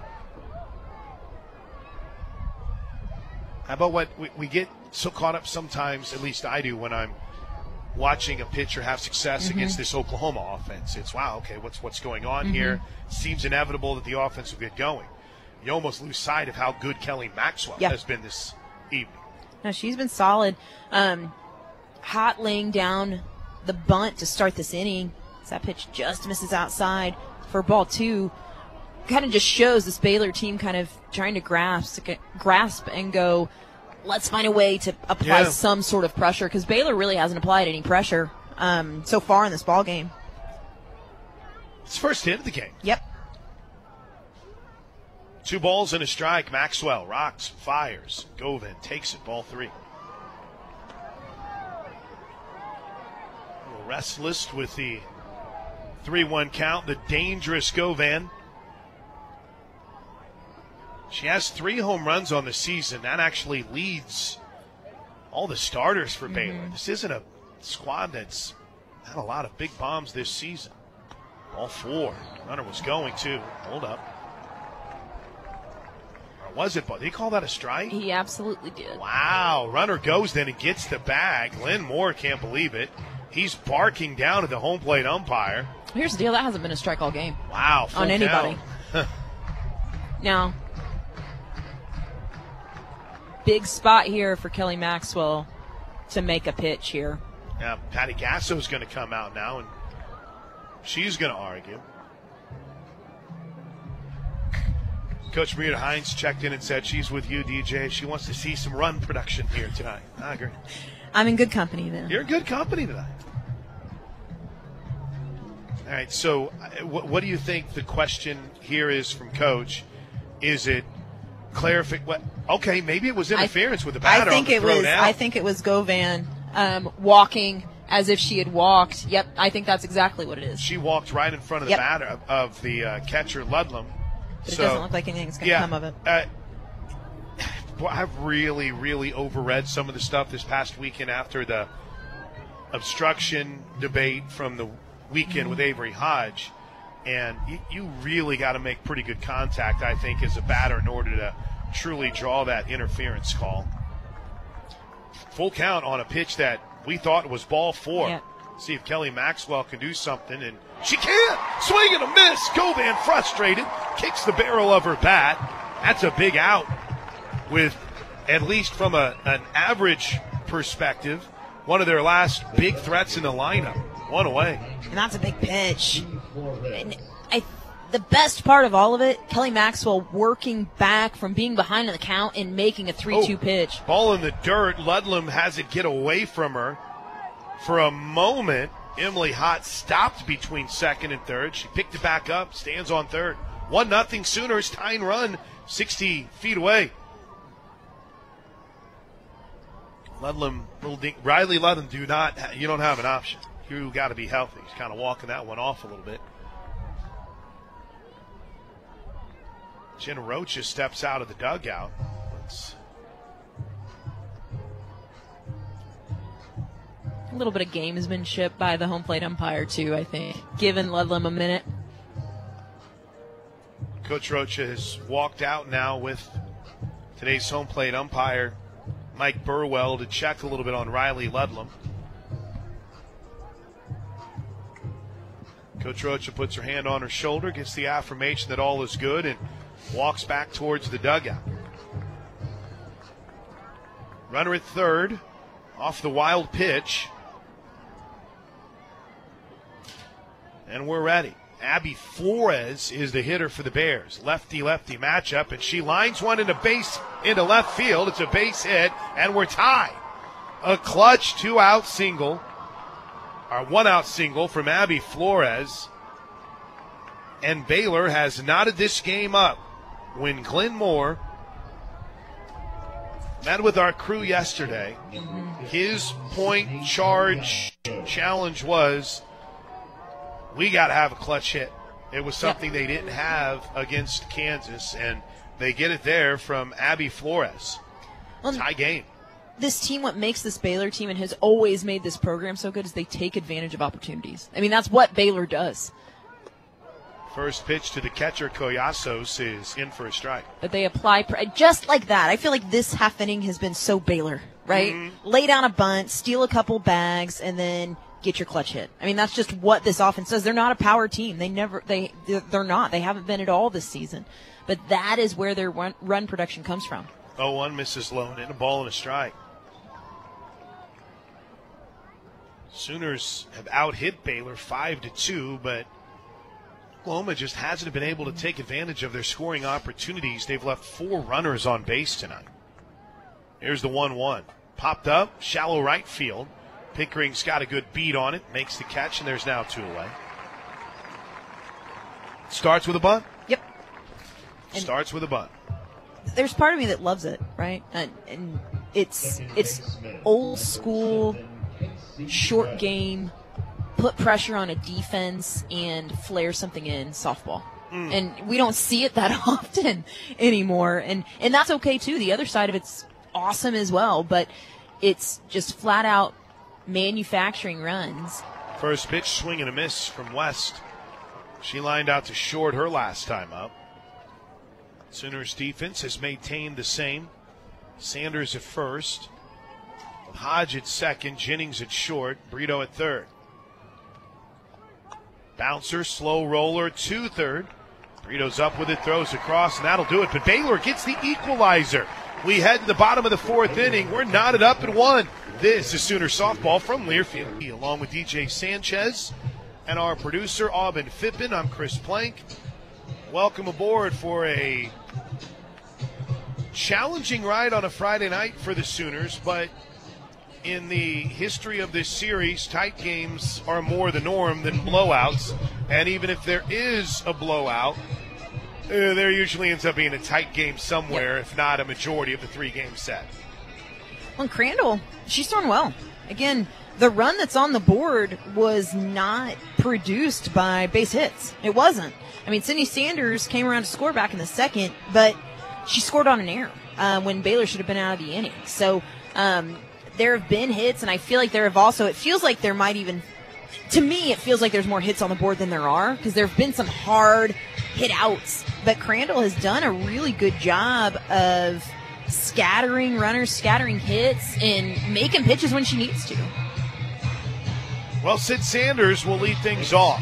How about what we get so caught up sometimes, at least I do, when I'm watching a pitcher have success against this Oklahoma offense. It's, wow, okay, what's going on here? Seems inevitable that the offense will get going. You almost lose sight of how good Kelly Maxwell has been this evening. No, she's been solid. Hot laying down the bunt to start this inning. That pitch just misses outside for ball 2. Kind of just shows this Baylor team kind of trying to grasp and go, let's find a way to apply some sort of pressure, because Baylor really hasn't applied any pressure so far in this ball game. It's first hit of the game. Yep. 2 balls and a strike. Maxwell rocks, fires. Govan takes it, ball 3. A little restless with the 3-1 count. The dangerous Govan. She has 3 home runs on the season. That actually leads all the starters for Baylor. This isn't a squad that's had a lot of big bombs this season. Ball 4. Runner was going to. Hold up. Or was it? Did he call that a strike? He absolutely did. Wow. Runner goes then and gets the bag. Lynn Moore can't believe it. He's barking down at the home plate umpire. Here's the deal. That hasn't been a strike all game. Wow. On anybody. Now, big spot here for Kelly Maxwell to make a pitch here. Yeah, Patty Gasso's going to come out now, and she's going to argue. Coach Maria Hines checked in and said she's with you, DJ. She wants to see some run production here tonight. I agree. I'm in good company then. You're in good company tonight. All right, so what do you think the question here is from Coach? Is it okay, maybe it was interference with the batter. I think it was Govan walking as if she had walked. Yep, I think that's exactly what it is. She walked right in front of the batter of the catcher Ludlam. But it doesn't look like anything's going to come of it. I've really, really overread some of the stuff this past weekend after the obstruction debate from the weekend with Avery Hodge. And you really got to make pretty good contact, I think, as a batter in order to truly draw that interference call. Full count on a pitch that we thought was ball 4. Yeah. See if Kelly Maxwell can do something, and she can't. Swing and a miss. Govan frustrated, kicks the barrel of her bat. That's a big out with, at least from an average perspective, one of their last big threats in the lineup. 1 away. And that's a big pitch. And the best part of all of it, Kelly Maxwell working back from being behind in the count and making a 3-2 pitch. Ball in the dirt. Ludlam has it get away from her. For a moment, Emily Hott stopped between second and third. She picked it back up, stands on third. 1-0 Sooners, tying run 60 feet away. Ludlam, Riley Ludlam, you don't have an option. You got to be healthy. He's kind of walking that one off a little bit. Jen Rocha steps out of the dugout. A little bit of gamesmanship by the home plate umpire, too, I think, giving Ludlam a minute. Coach Rocha has walked out now with today's home plate umpire, Mike Burwell, to check a little bit on Riley Ludlam. Coach Rocha puts her hand on her shoulder, gets the affirmation that all is good, and walks back towards the dugout. Runner at third, off the wild pitch. And we're ready. Abby Flores is the hitter for the Bears. Lefty-lefty matchup, and she lines one into left field. It's a base hit, and we're tied. A clutch 2-out single. Our 1-out single from Abby Flores. And Baylor has knotted this game up when Glenn Moore met with our crew yesterday. His point charge Challenge was, we got to have a clutch hit. It was something they didn't have against Kansas, and they get it there from Abby Flores. Tie game. This team, what makes this Baylor team and has always made this program so good is they take advantage of opportunities. I mean, that's what Baylor does. First pitch to the catcher, Collasos, is in for a strike. But they apply just like that. I feel like this half inning has been so Baylor, right? Mm-hmm. Lay down a bunt, steal a couple bags, and then get your clutch hit. I mean, that's just what this offense does. They're not a power team. They're not. They haven't been at all this season. But that is where their run production comes from. 0-1 misses Lowen in, a ball and a strike. Sooners have out-hit Baylor 5-2, but Oklahoma just hasn't been able to take advantage of their scoring opportunities. They've left 4 runners on base tonight. Here's the 1-1. Popped up, shallow right field. Pickering's got a good beat on it, makes the catch, and there's now 2 away. Starts with a bunt? Yep. Starts with a bunt. There's part of me that loves it, right? And it's old school, short game, put pressure on a defense and flare something in softball. And we don't see it that often anymore. And that's okay too. The other side of it's awesome as well, but it's just flat out manufacturing runs. First pitch, swing and a miss from West. She lined out to short her last time up. Sooners defense has maintained the same. Sanders at first. Hodge at second, Jennings at short, Brito at third. Bouncer, slow roller to third. Brito's up with it, throws across, and that'll do it. But Baylor gets the equalizer. We head to the bottom of the 4th inning. We're knotted up at 1. This is Sooner softball from Learfield. Along with DJ Sanchez and our producer, Aubin Fippen, I'm Chris Plank. Welcome aboard for a challenging ride on a Friday night for the Sooners, but in the history of this series, tight games are more the norm than blowouts. And even if there is a blowout, there usually ends up being a tight game somewhere, if not a majority of the 3-game set. Well, Crandall, she's thrown well. Again, the run that's on the board was not produced by base hits. It wasn't. I mean, Sydney Sanders came around to score back in the second, but she scored on an error when Baylor should have been out of the inning. So, there have been hits, and I feel like there have also, it feels like there might even, to me, it feels like there's more hits on the board than there are, because there have been some hard hit outs. But Crandall has done a really good job of scattering runners, scattering hits, and making pitches when she needs to. Well, Sid Sanders will lead things off.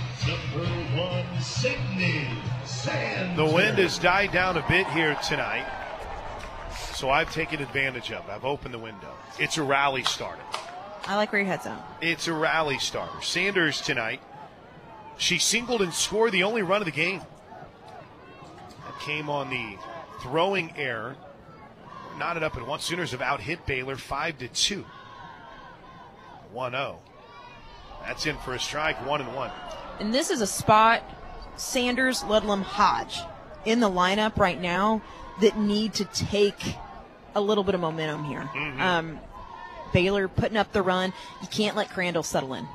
The wind has died down a bit here tonight, so I've taken advantage of it. I've opened the window. It's a rally starter. I like where your head's at. It's a rally starter. Sanders tonight, she singled and scored the only run of the game. That came on the throwing error. Knotted up at 1. Sooners have out-hit Baylor 5-2. 1-0. That's in for a strike, 1-1. And this is a spot, Sanders, Ludlam, Hodge, in the lineup right now that need to take a little bit of momentum here. Mm-hmm. Baylor putting up the run. You can't let Crandall settle in.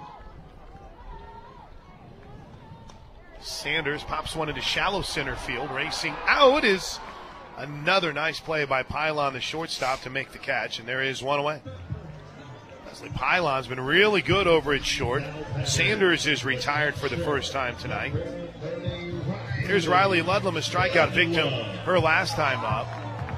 Sanders pops one into shallow center field, racing out is another nice play by Pylon, the shortstop, to make the catch, and there is 1 away. Leslie Pylon's been really good over at short. Sanders is retired for the first time tonight. Here's Riley Ludlam, a strikeout victim her last time up.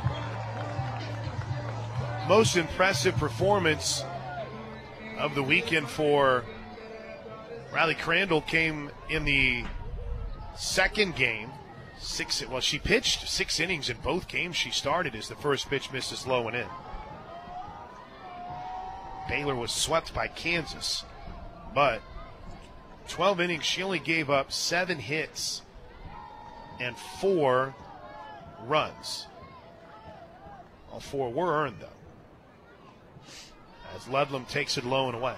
Most impressive performance of the weekend for Riley Crandall came in the second game. She pitched 6 innings in both games she started as the first pitch misses low and in. Baylor was swept by Kansas, but 12 innings, she only gave up 7 hits and 4 runs. All 4 were earned, though, as Ludlam takes it low and away.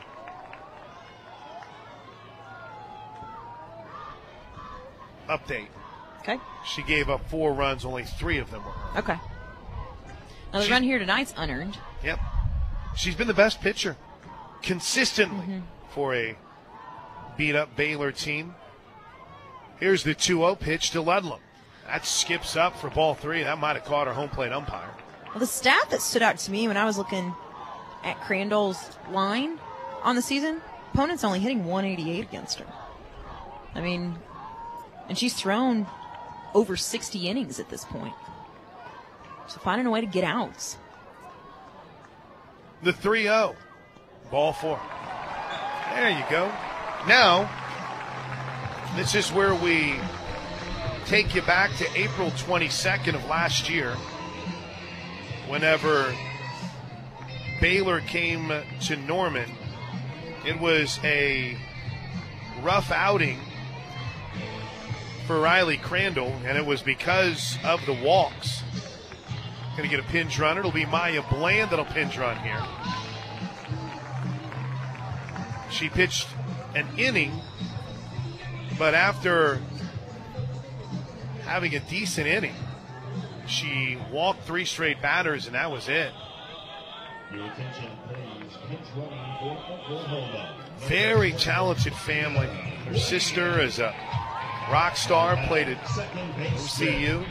Update. Okay. She gave up 4 runs, only 3 of them were earned. Okay. Now the run here tonight's unearned. Yep. She's been the best pitcher. consistently for a beat-up Baylor team. Here's the 2-0 pitch to Ludlam. That skips up for ball 3. That might have caught our home plate umpire. Well, the stat that stood out to me when I was looking at Crandall's line on the season, opponent's only hitting 188 against her. I mean, and she's thrown over 60 innings at this point. So finding a way to get outs. The 3-0. Ball 4. There you go. Now, this is where we take you back to April 22nd of last year, whenever Baylor came to Norman. It was a rough outing for Riley Crandall, and it was because of the walks. Going to get a pinch runner. It'll be Maya Bland that'll pinch run here. She pitched an inning, but after having a decent inning, she walked 3 straight batters, and that was it. Very talented family. Her sister is a rock star, played at OCU.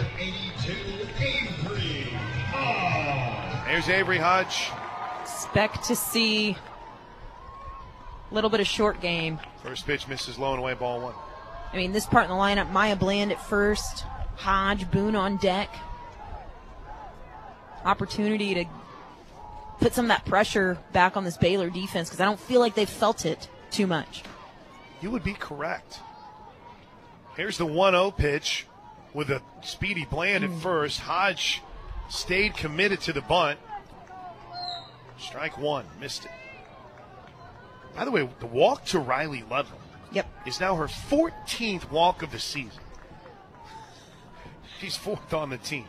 There's Avery Hodge. Expect to see a little bit of short game. First pitch misses low and away, ball 1. I mean, this part in the lineup, Maya Bland at first, Hodge, Boone on deck. Opportunity to put some of that pressure back on this Baylor defense, because I don't feel like they've felt it too much. You would be correct. Here's the 1-0 pitch with a speedy Bland at first. Hodge stayed committed to the bunt. Strike 1, missed it. By the way, the walk to Riley Ludlam is now her 14th walk of the season. She's 4th on the team.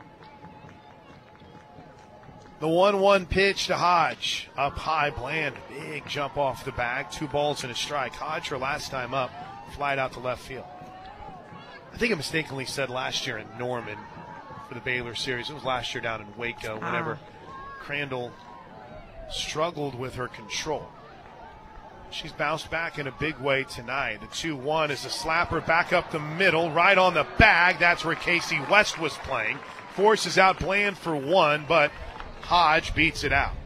The 1-1 pitch to Hodge. Up high, Bland. Big jump off the bag. 2 balls and a strike. Hodge, her last time up, flied out to left field. I think I mistakenly said last year in Norman for the Baylor series. It was last year down in Waco whenever Crandall struggled with her control. She's bounced back in a big way tonight. The 2-1 is a slapper back up the middle, right on the bag. That's where Casey West was playing. Forces out Bland for 1, but Hodge beats it out.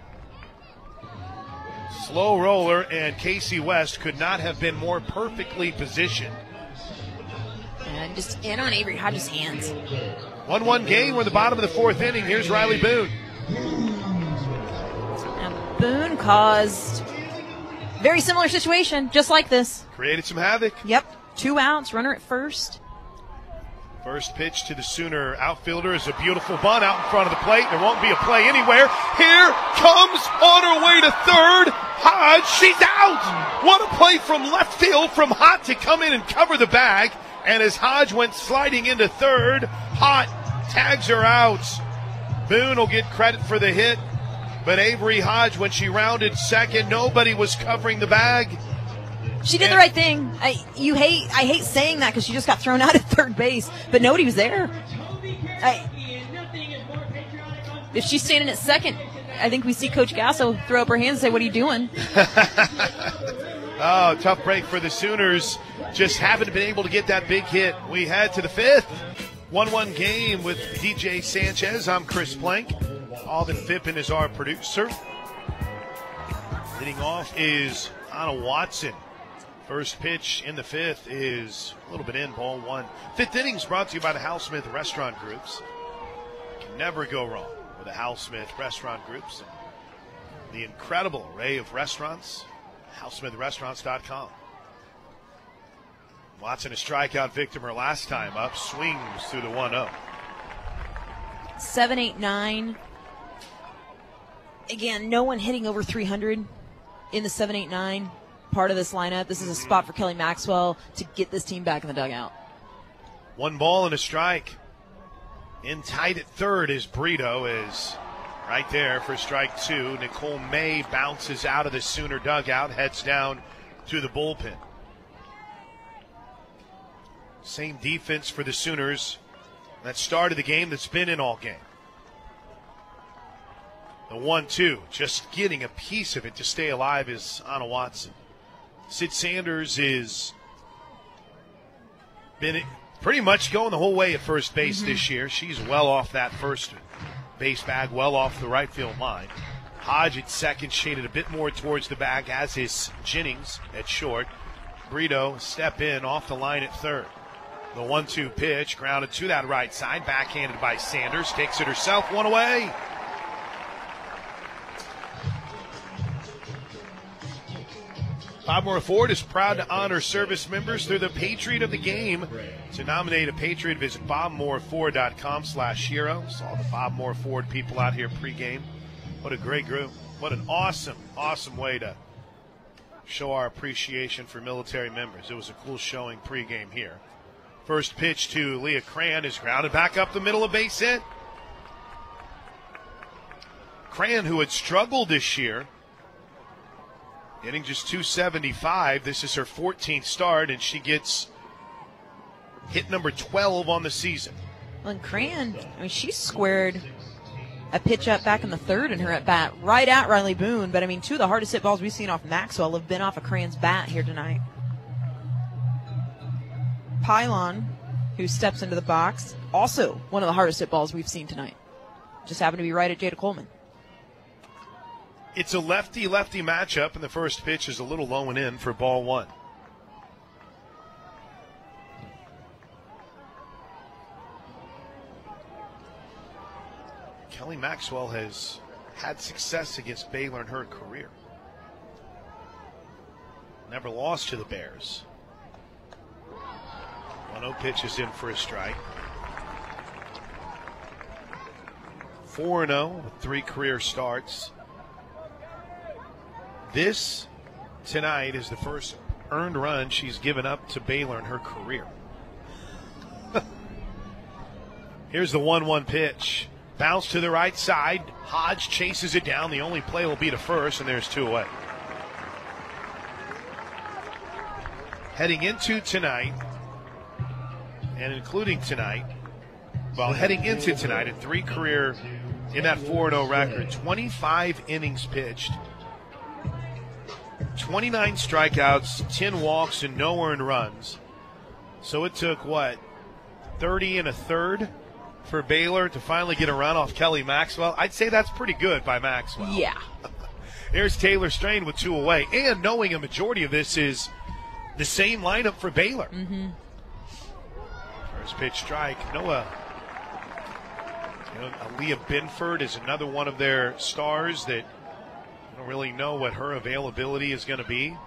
Slow roller, and Casey West could not have been more perfectly positioned. And just in on Avery Hodge's hands. 1-1 game. We're in the bottom of the 4th inning. Here's Riley Boone. Now, Boone caused very similar situation, just like this. Created some havoc. Yep. 2 outs, runner at first. First pitch to the Sooner outfielder is a beautiful bunt out in front of the plate. There won't be a play anywhere. Here comes on her way to third. Hodge, she's out. What a play from left field from Hott to come in and cover the bag. And as Hodge went sliding into third, Hott tags her out. Boone will get credit for the hit. But Avery Hodge, when she rounded second, nobody was covering the bag. She did the right thing. I hate saying that because she just got thrown out at third base, but nobody was there. If she's standing at second, I think we see Coach Gasso throw up her hands and say, "What are you doing?" Oh, tough break for the Sooners. Just haven't been able to get that big hit. We head to the 5th. 1-1 game with DJ Sanchez. I'm Chris Plank. Alden Phippen is our producer. Leading off is Anna Watson. First pitch in the 5th is a little bit in, ball 1. 5th inning is brought to you by the Hal Smith Restaurant Groups. You can never go wrong with the Hal Smith Restaurant Groups. The incredible array of restaurants, HalSmithRestaurants.com. Watson, a strikeout victim her last time up, swings through the 1-0. 7, 8, 9. Again, no one hitting over 300 in the 7, 8, 9 part of this lineup. This is a spot for Kelly Maxwell to get this team back in the dugout. 1 ball and a strike. In tight at third is Brito, is right there for strike 2. Nicole May bounces out of the Sooner dugout, heads down to the bullpen. Same defense for the Sooners that started the game, that's been in all game. The 1-2, just getting a piece of it to stay alive is Anna Watson. Sid Sanders is been pretty much going the whole way at first base this year. She's well off that first base bag, well off the right field line. Hodge at second, shaded a bit more towards the bag, as is Jennings at short. Brito step in off the line at third. The 1-2 pitch, grounded to that right side, backhanded by Sanders, takes it herself, one away. Bob Moore Ford is proud to honor service members through the Patriot of the Game. To nominate a Patriot, visit bobmooreford.com/hero. Saw the Bob Moore Ford people out here pregame. What a great group. What an awesome, awesome way to show our appreciation for military members. It was a cool showing pregame here. First pitch to Leah Cran is grounded back up the middle of base hit. Cran, who had struggled this year, hitting just .275. This is her 14th start, and she gets hit number 12 on the season. Well, and Cran, I mean, she squared a pitch up back in the third in her at bat, right at Riley Boone. But I mean, two of the hardest hit balls we've seen off Maxwell have been off of Cran's bat here tonight. Pylon, who steps into the box, also one of the hardest hit balls we've seen tonight. Just happened to be right at Jada Coleman. It's a lefty-lefty matchup, and the first pitch is a little low and in for ball one. Kelly Maxwell has had success against Baylor in her career. Never lost to the Bears. 1-0 pitch is in for a strike. 4-0 with 3 career starts. This tonight is the first earned run she's given up to Baylor in her career. Here's the 1-1 pitch. Bounce to the right side. Hodge chases it down. The only play will be to first, and there's 2 away. Heading into tonight, and including tonight, well, heading into tonight, in 3 career, in that 4-0 record, 25 innings pitched, 29 strikeouts, 10 walks, and no earned runs. So it took, 30 1/3 for Baylor to finally get a run off Kelly Maxwell? I'd say that's pretty good by Maxwell. Yeah. Here's Taylor Strain with 2 away, and knowing a majority of this is the same lineup for Baylor. First pitch strike. Aaliyah Binford is another one of their stars that I don't really know what her availability is going to be.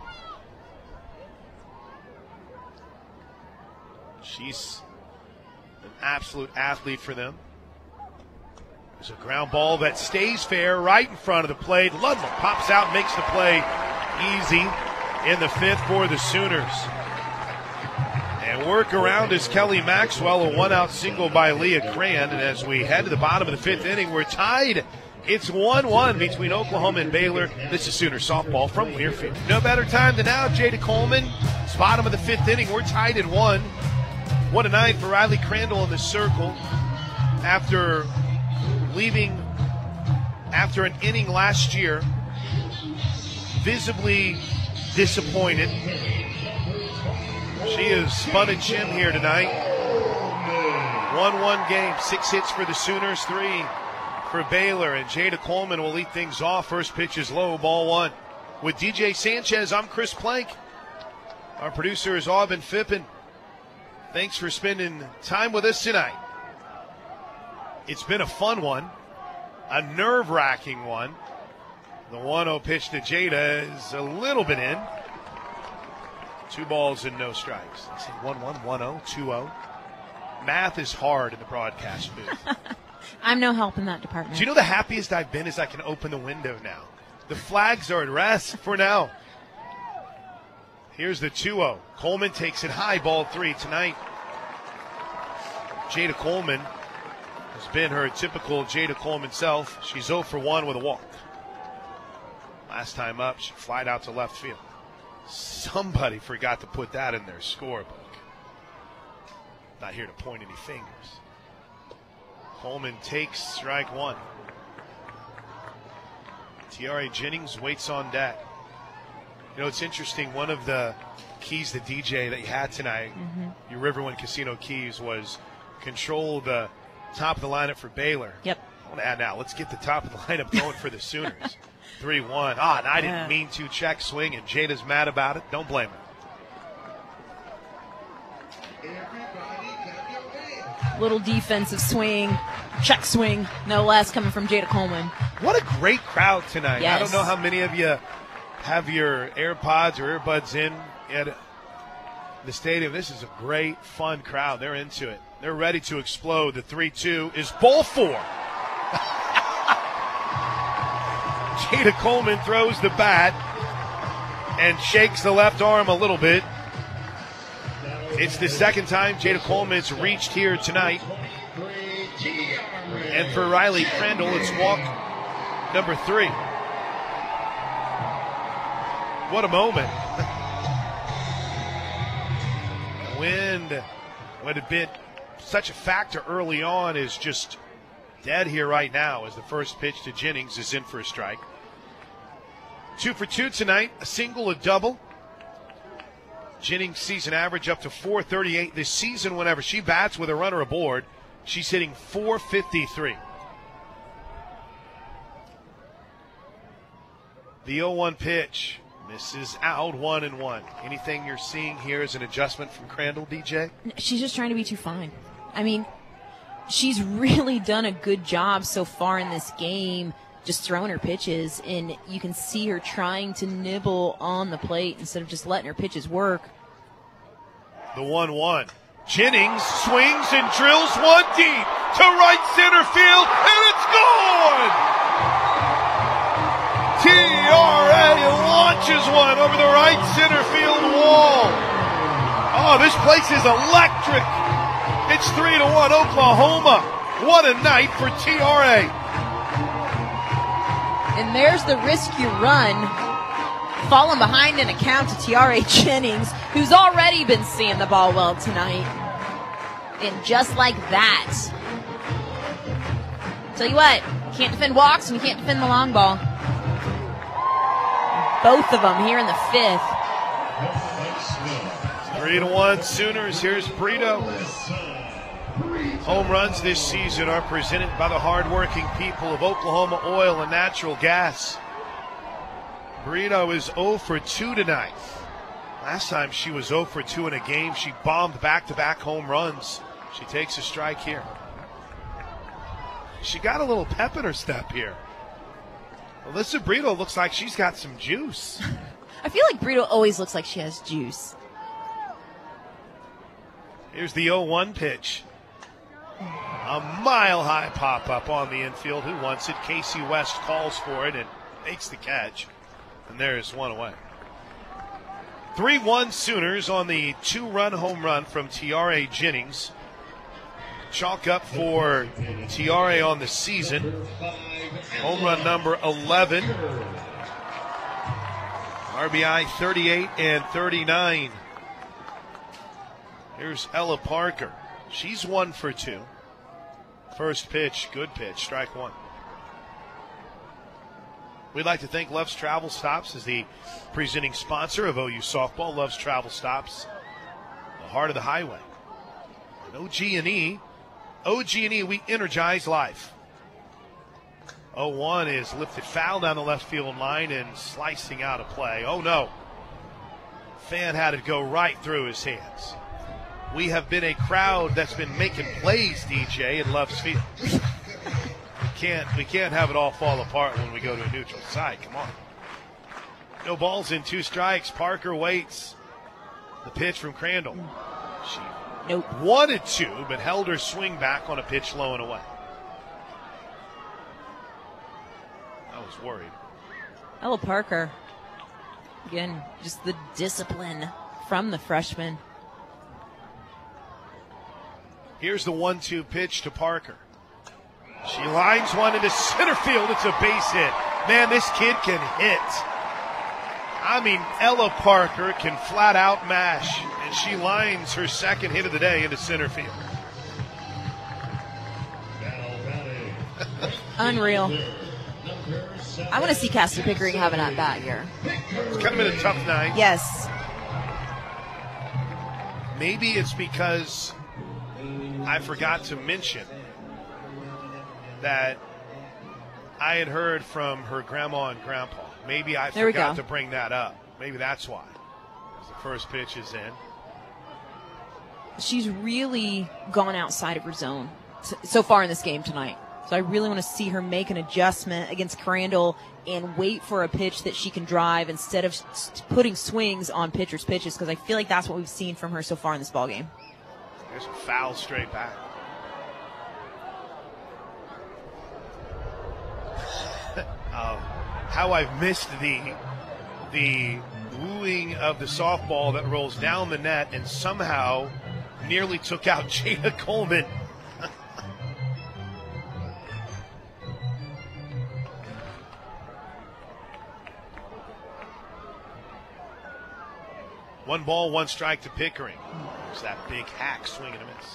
She's an absolute athlete for them. There's a ground ball that stays fair right in front of the plate. Ludlam pops out, makes the play easy in the 5th for the Sooners. And work around is Kelly Maxwell, a 1-out single by Leah Cran. And as we head to the bottom of the 5th inning, we're tied. It's 1-1 between Oklahoma and Baylor. This is Sooner softball from Learfield. No better time than now. Jada Coleman, it's bottom of the 5th inning. We're tied at 1. 1-9 for Riley Crandall in the circle after leaving after an inning last year, visibly disappointed. She has spun a gem here tonight. 1-1 game, 6 hits for the Sooners, 3 for Baylor, and Jada Coleman will lead things off. First pitch is low, ball 1. With DJ Sanchez, I'm Chris Plank. Our producer is Aubin Fippen. Thanks for spending time with us tonight. It's been a fun one, a nerve-wracking one. The 1-0 pitch to Jada is a little bit in. 2 balls and no strikes. I say 1-1, 1-0, 2-0. Math is hard in the broadcast booth. I'm no help in that department. Do you know the happiest I've been is I can open the window now. The flags are at rest for now. Here's the 2-0. Coleman takes it high, ball 3 tonight. Jada Coleman has been her typical Jada Coleman self. She's 0 for 1 with a walk. Last time up, she flied out to left field. Somebody forgot to put that in their scorebook. Not here to point any fingers. Coleman takes strike 1. Tiare Jennings waits on deck. You know, it's interesting. One of the keys to DJ that you had tonight, your Riverwind Casino keys, was control the top of the lineup for Baylor. Yep. I want to add now. Let's get the top of the lineup going for the Sooners. 3-1. And I didn't mean to check swing, and Jada's mad about it. Don't blame her. Little defensive swing, check swing, no less, coming from Jada Coleman. What a great crowd tonight. Yes. I don't know how many of you have your AirPods or earbuds in at the stadium. This is a great, fun crowd. They're into it. They're ready to explode. The 3-2 is ball 4. Jada Coleman throws the bat and shakes the left arm a little bit. It's the second time Jada Coleman's reached here tonight. And for Riley Crandall, it's walk number 3. What a moment. Wind would have been such a factor early on is just dead here right now as the first pitch to Jennings is in for a strike. 2 for 2 tonight, a single, a double. Jennings' season average up to .438 this season. Whenever she bats with a runner aboard, she's hitting .453. The 0-1 pitch misses out, 1-1. Anything you're seeing here is an adjustment from Crandall, DJ? She's just trying to be too fine. I mean, she's really done a good job so far in this game, just throwing her pitches, and you can see her trying to nibble on the plate instead of just letting her pitches work. The 1-1. Jennings swings and drills one deep to right center field, and it's gone! TRA launches one over the right center field wall. Oh, this place is electric. It's 3-1 Oklahoma. What a night for TRA. And there's the rescue run, falling behind an account to Tiare Jennings, who's already been seeing the ball well tonight. And just like that, tell you what, you can't defend walks and you can't defend the long ball. Both of them here in the 5th. 3-1 Sooners. Here's Brito. Home runs this season are presented by the hardworking people of Oklahoma Oil and Natural Gas. Brito is 0 for 2 tonight. Last time she was 0 for 2 in a game, she bombed back-to-back home runs. She takes a strike here. She got a little pep in her step here. Alyssa Brito looks like she's got some juice. I feel like Brito always looks like she has juice. Here's the 0-1 pitch. A mile-high pop-up on the infield. Who wants it? Casey West calls for it and makes the catch. And there's one away. 3-1 Sooners on the 2-run home run from Tiare Jennings. Chalk up for Tiare on the season. Home run number 11. RBI 38 and 39. Here's Ella Parker. She's 1 for 2. First pitch, good pitch, strike 1. We'd like to thank Love's Travel Stops as the presenting sponsor of OU Softball. Love's Travel Stops, the heart of the highway. And OG&E, we energize life. 0-1 is lifted foul down the left field line and slicing out a play. Oh no, fan had it go right through his hands. We have been a crowd that's been making plays, DJ, in Love's Field. We can't have it all fall apart when we go to a neutral site. Come on. No balls in 2 strikes. Parker waits. The pitch from Crandall. She wanted to, but held her swing back on a pitch low and away. I was worried. Ella Parker. Again, just the discipline from the freshman. Here's the 1-2 pitch to Parker. She lines one into center field. It's a base hit. Man, this kid can hit. I mean, Ella Parker can flat out mash, and she lines her second hit of the day into center field. Unreal. I want to see Cassie Pickering have an at-bat here. It's kind of been a tough night. Yes. Maybe it's because I forgot to mention that I had heard from her grandma and grandpa. Maybe I forgot to bring that up. Maybe that's why. The first pitch is in. She's really gone outside of her zone so far in this game tonight. So I really want to see her make an adjustment against Crandall and wait for a pitch that she can drive instead of putting swings on pitchers' pitches, because I feel like that's what we've seen from her so far in this ballgame. There's a foul straight back. How I've missed the wooing of the softball that rolls down the net and somehow nearly took out Jada Coleman. One ball, one strike to Pickering. There's that big hack swing and a miss.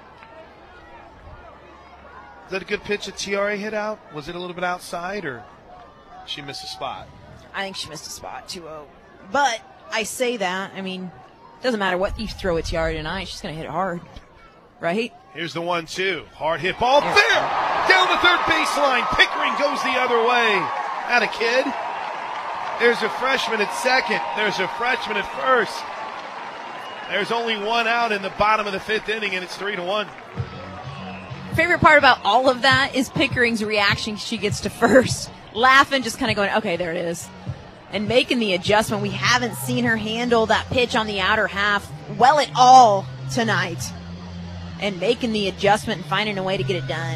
Is that a good pitch that Tiare hit out? Was it a little bit outside, or she missed a spot? I think she missed a spot, 2-0. But I say that, I mean, it doesn't matter what you throw at Tiare tonight, she's going to hit it hard, right? Here's the 1-2. Hard hit ball. There! Down the third baseline. Pickering goes the other way. Atta kid. There's a freshman at second. There's a freshman at first. There's only one out in the bottom of the fifth inning, and it's 3-1. Favorite part about all of that is Pickering's reaction. She gets to first, laughing, just kind of going, okay, there it is, and making the adjustment. We haven't seen her handle that pitch on the outer half well at all tonight, and making the adjustment and finding a way to get it done.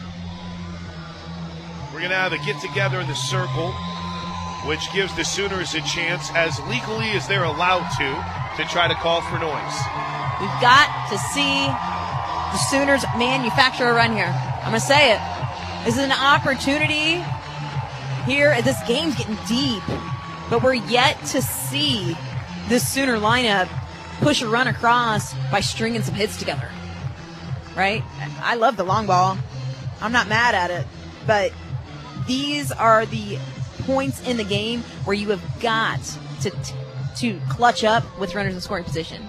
We're going to have a get-together in the circle, which gives the Sooners a chance, as legally as they're allowed to try to call for noise. We've got to see the Sooners manufacture a run here. I'm going to say it. This is an opportunity here. This game's getting deep, but we're yet to see this Sooner lineup push a run across by stringing some hits together, right? I love the long ball. I'm not mad at it, but these are the points in the game where you have got to clutch up with runners in scoring position.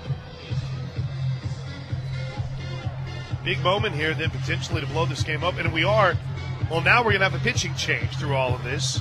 Big moment here, then potentially to blow this game up, and we are. Well, now we're going to have a pitching change through all of this.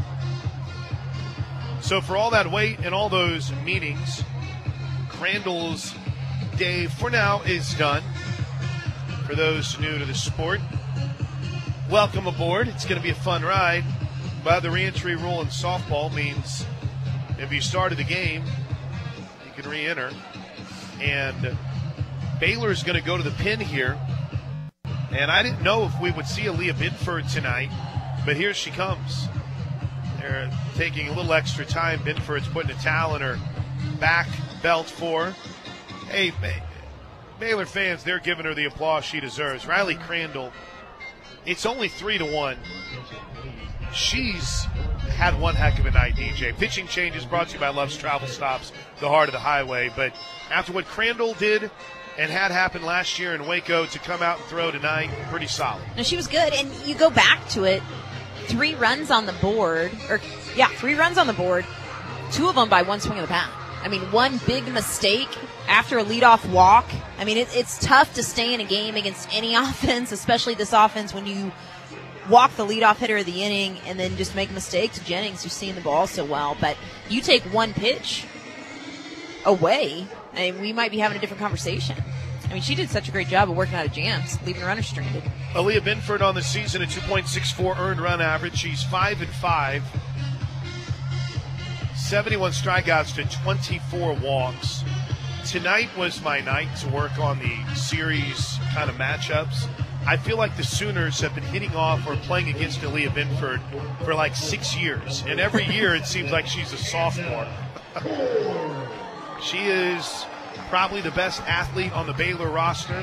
So for all that wait and all those meetings, Crandall's day for now is done. For those new to the sport, welcome aboard. It's going to be a fun ride. But the reentry rule in softball means if you started the game, you can re-enter. And Baylor's going to go to the pin here. And I didn't know if we would see Aaliyah Binford tonight, but here she comes. They're taking a little extra time. Binford's putting a towel in her back belt for her. Hey, Baylor fans, they're giving her the applause she deserves. Riley Crandall, it's only 3-1. She's had one heck of a night, DJ. Pitching changes brought to you by Love's Travel Stops, the heart of the highway. But after what Crandall did and had happened last year in Waco, to come out and throw tonight, pretty solid. No, she was good. And you go back to it, 3 runs on the board. 3 runs on the board, 2 of them by one swing of the bat. I mean, one big mistake after a leadoff walk. I mean, it's tough to stay in a game against any offense, especially this offense, when you walk the leadoff hitter of the inning and then just make mistakes. Jennings, who's seeing the ball so well, but you take one pitch away, and we might be having a different conversation. I mean, she did such a great job of working out of jams, leaving runners stranded. Aaliyah Binford on the season, a 2.64 earned run average. She's 5-5, 71 strikeouts to 24 walks. Tonight was my night to work on the series kind of matchups. I feel like the Sooners have been hitting off or playing against Aaliyah Binford for like 6 years. And every year it seems like she's a sophomore. She is probably the best athlete on the Baylor roster.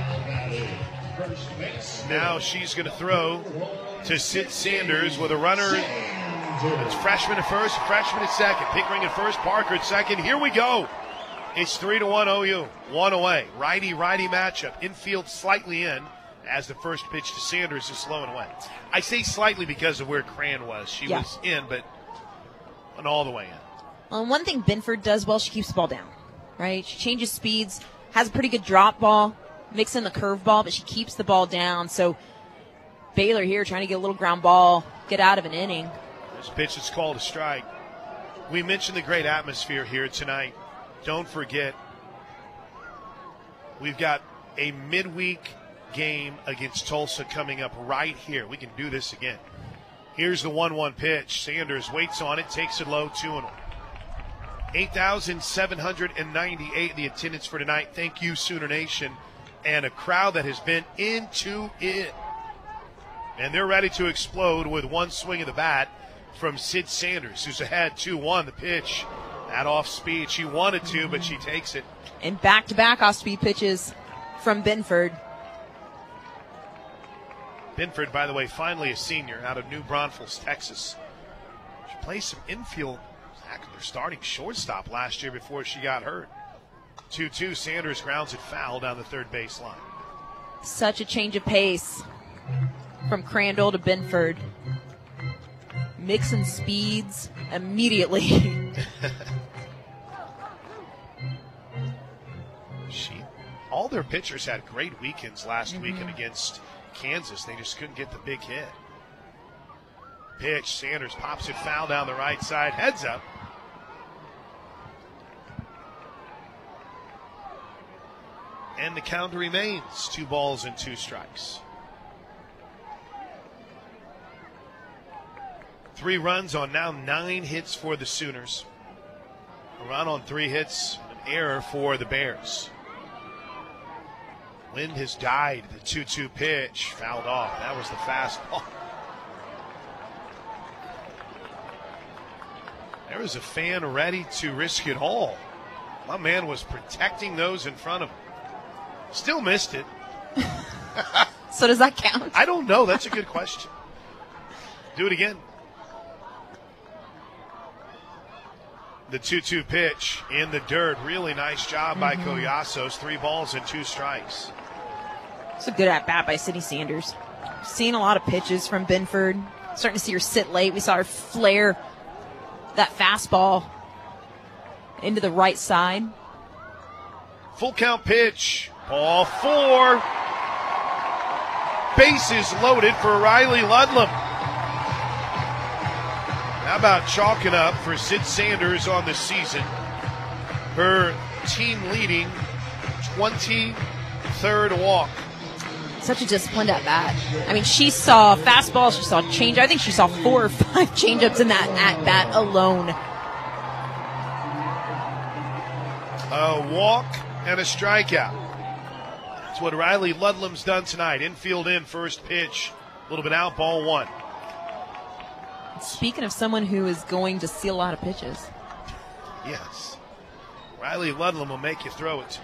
Now she's going to throw to Sid Sanders with a runner. It's freshman at first, freshman at second. Pickering at first, Parker at second. Here we go. It's 3-1 OU. One away. Righty-righty matchup. Infield slightly in. as the first pitch to Sanders is slow and away. I say slightly because of where Cran was. She was in, but went all the way in. Well, one thing Binford does well, she keeps the ball down, right? She changes speeds, has a pretty good drop ball, mix in the curve ball, but she keeps the ball down. So Baylor here trying to get a little ground ball, get out of an inning. This pitch is called a strike. We mentioned the great atmosphere here tonight. Don't forget, we've got a midweek game against Tulsa coming up right here. We can do this again. Here's the 1-1 pitch. Sanders waits on it, takes it low, 2-1. 8,798 the attendance for tonight. Thank you, Sooner Nation. And a crowd that has been into it. And they're ready to explode with one swing of the bat from Sid Sanders, who's ahead 2-1. The pitch, that off speed. She wanted to, but she takes it. And back-to-back off-speed pitches from Binford. Binford, by the way, finally a senior out of New Braunfels, Texas. She played some infield, their starting shortstop last year before she got hurt. 2-2, Sanders grounds it foul down the third base line. Such a change of pace from Crandall to Binford. Mixing speeds immediately. All their pitchers had great weekends last weekend against Kansas. They just couldn't get the big hit. Pitch, Sanders pops it foul down the right side, heads up. And the count remains 2 balls and 2 strikes. 3 runs on now 9 hits for the Sooners. A run on 3 hits, an error for the Bears. Wind has died. The 2-2 pitch fouled off. That was the fastball. There was a fan ready to risk it all. My man was protecting those in front of him. Still missed it. So does that count? I don't know. That's a good question. Do it again. The 2-2 pitch in the dirt. Really nice job by Collasos. 3 balls and 2 strikes. It's a good at-bat by Sydney Sanders. Seeing a lot of pitches from Binford. Starting to see her sit late. We saw her flare that fastball into the right side. Full count pitch. Ball 4. Bases loaded for Riley Ludlam. How about chalking up for Sid Sanders on the season? Her team-leading 23rd walk. Such a disciplined at-bat. I mean, she saw fastballs, she saw change. I think she saw 4 or 5 changeups in that at-bat alone. A walk and a strikeout. That's what Riley Ludlam's done tonight. Infield in, first pitch. A little bit out, ball 1. Speaking of someone who is going to see a lot of pitches. Yes. Riley Ludlam will make you throw it.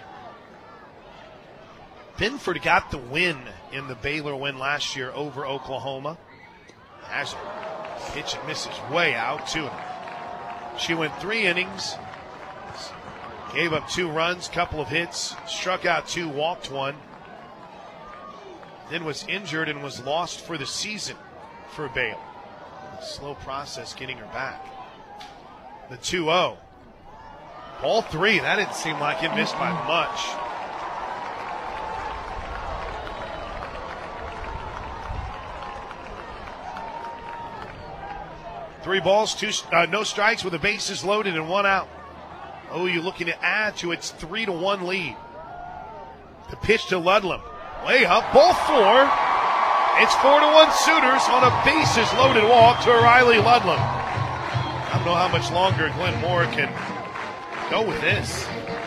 Binford got the win in the Baylor win last year over Oklahoma. Has a pitch and misses way out, 2-0. She went 3 innings, gave up 2 runs, couple of hits, struck out 2, walked 1, then was injured and was lost for the season for Baylor. Slow process getting her back. The 2-0. Ball 3, that didn't seem like it missed by much. Three balls, no strikes with the bases loaded and 1 out. Oh, you're looking to add to its 3-1 lead. The pitch to Ludlam. Way up, ball 4. It's 4-1 Sooners on a bases loaded walk to Riley Ludlam. I don't know how much longer Glenn Moore can go with this.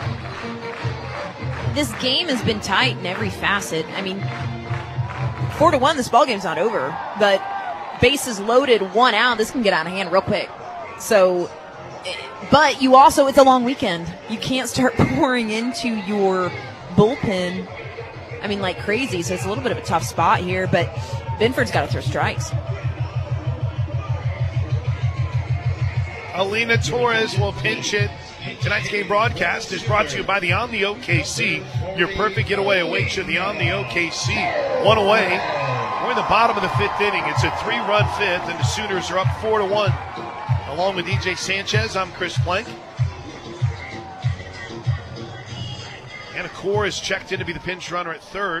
This game has been tight in every facet. I mean, 4-1, this ballgame's not over, but bases loaded, 1 out, this can get out of hand real quick. So, but you also, it's a long weekend. You can't start pouring into your bullpen, I mean, like crazy. So it's a little bit of a tough spot here, but Binford's got to throw strikes. Alina Torres will pinch it. Tonight's game broadcast is brought to you by the Omni OKC. Your perfect getaway awaits you at the Omni OKC. One away. We're in the bottom of the fifth inning. It's a 3-run fifth, and the Sooners are up 4-1. Along with DJ Sanchez, I'm Chris Plank. Anna Core is checked in to be the pinch runner at third.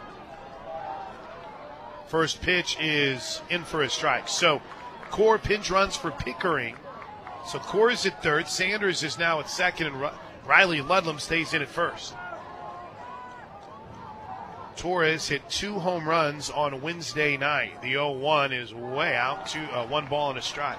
First pitch is in for a strike. So Core pinch runs for Pickering. So Core is at third. Sanders is now at second, and Riley Ludlam stays in at first. Torres hit 2 home runs on Wednesday night. The 0-1 is way out to 1 ball and a strike.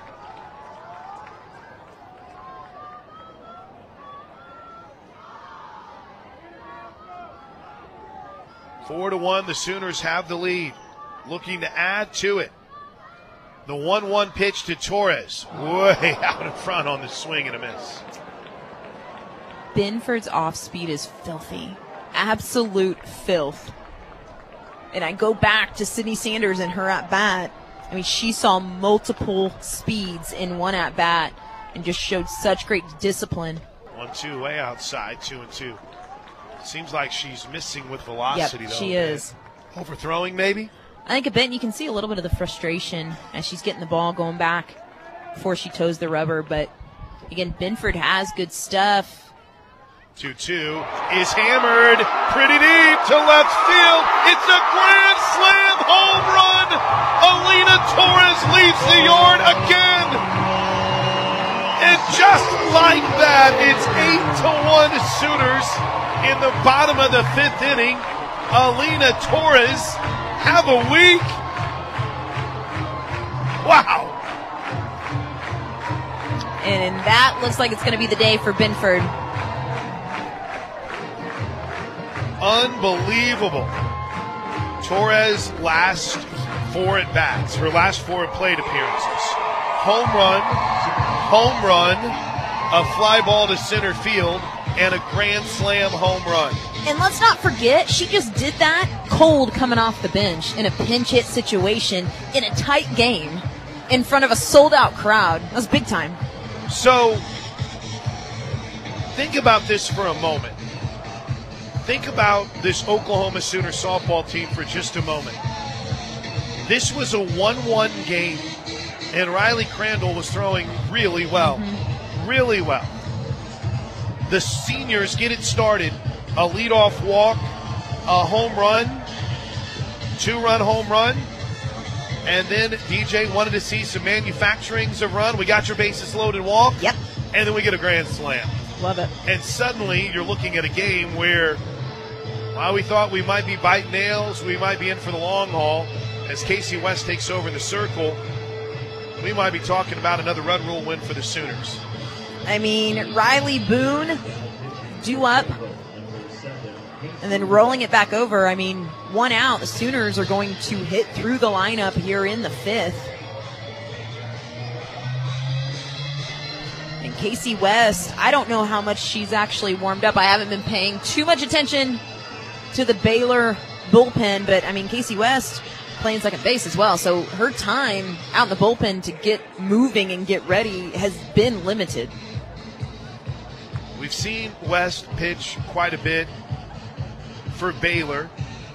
Four to 1, the Sooners have the lead. Looking to add to it. The 1-1 pitch to Torres. Way out in front on the swing and a miss. Binford's off speed is filthy. Absolute filth. And I go back to Sydney Sanders and her at-bat. I mean, she saw multiple speeds in one at-bat and just showed such great discipline. 1-2 way outside, 2-2. Seems like she's missing with velocity, yep, though. She is. Overthrowing, maybe? I think a bit, and you can see a little bit of the frustration as she's getting the ball going back before she toes the rubber. But, again, Binford has good stuff. 2-2 is hammered pretty deep to left field. It's a grand slam home run. Alina Torres leaves the yard again. And just like that, it's 8-1 Sooners in the bottom of the fifth inning. Alina Torres, have a week. Wow. And that looks like it's going to be the day for Binford. Unbelievable. Torres' last 4 at-bats, her last 4 plate appearances. Home run, a fly ball to center field, and a grand slam home run. And let's not forget, she just did that cold coming off the bench in a pinch hit situation in a tight game in front of a sold-out crowd. That was big time. So, think about this for a moment. Think about this Oklahoma Sooner softball team for just a moment. This was a 1-1 game, and Riley Crandall was throwing really well. Really well. The seniors get it started. A leadoff walk, a home run, 2-run home run, and then DJ wanted to see some manufacturings of run. We got your bases loaded walk. Yep. And then we get a grand slam. Love it. And suddenly you're looking at a game where, while we thought we might be biting nails, we might be in for the long haul, as Casey West takes over the circle, we might be talking about another run rule win for the Sooners. I mean, Riley Boone, due up, and then rolling it back over. I mean, 1 out. The Sooners are going to hit through the lineup here in the fifth. And Casey West, I don't know how much she's actually warmed up. I haven't been paying too much attention to the Baylor bullpen, but I mean, Casey West playing second base as well. So her time out in the bullpen to get moving and get ready has been limited. We've seen West pitch quite a bit for Baylor.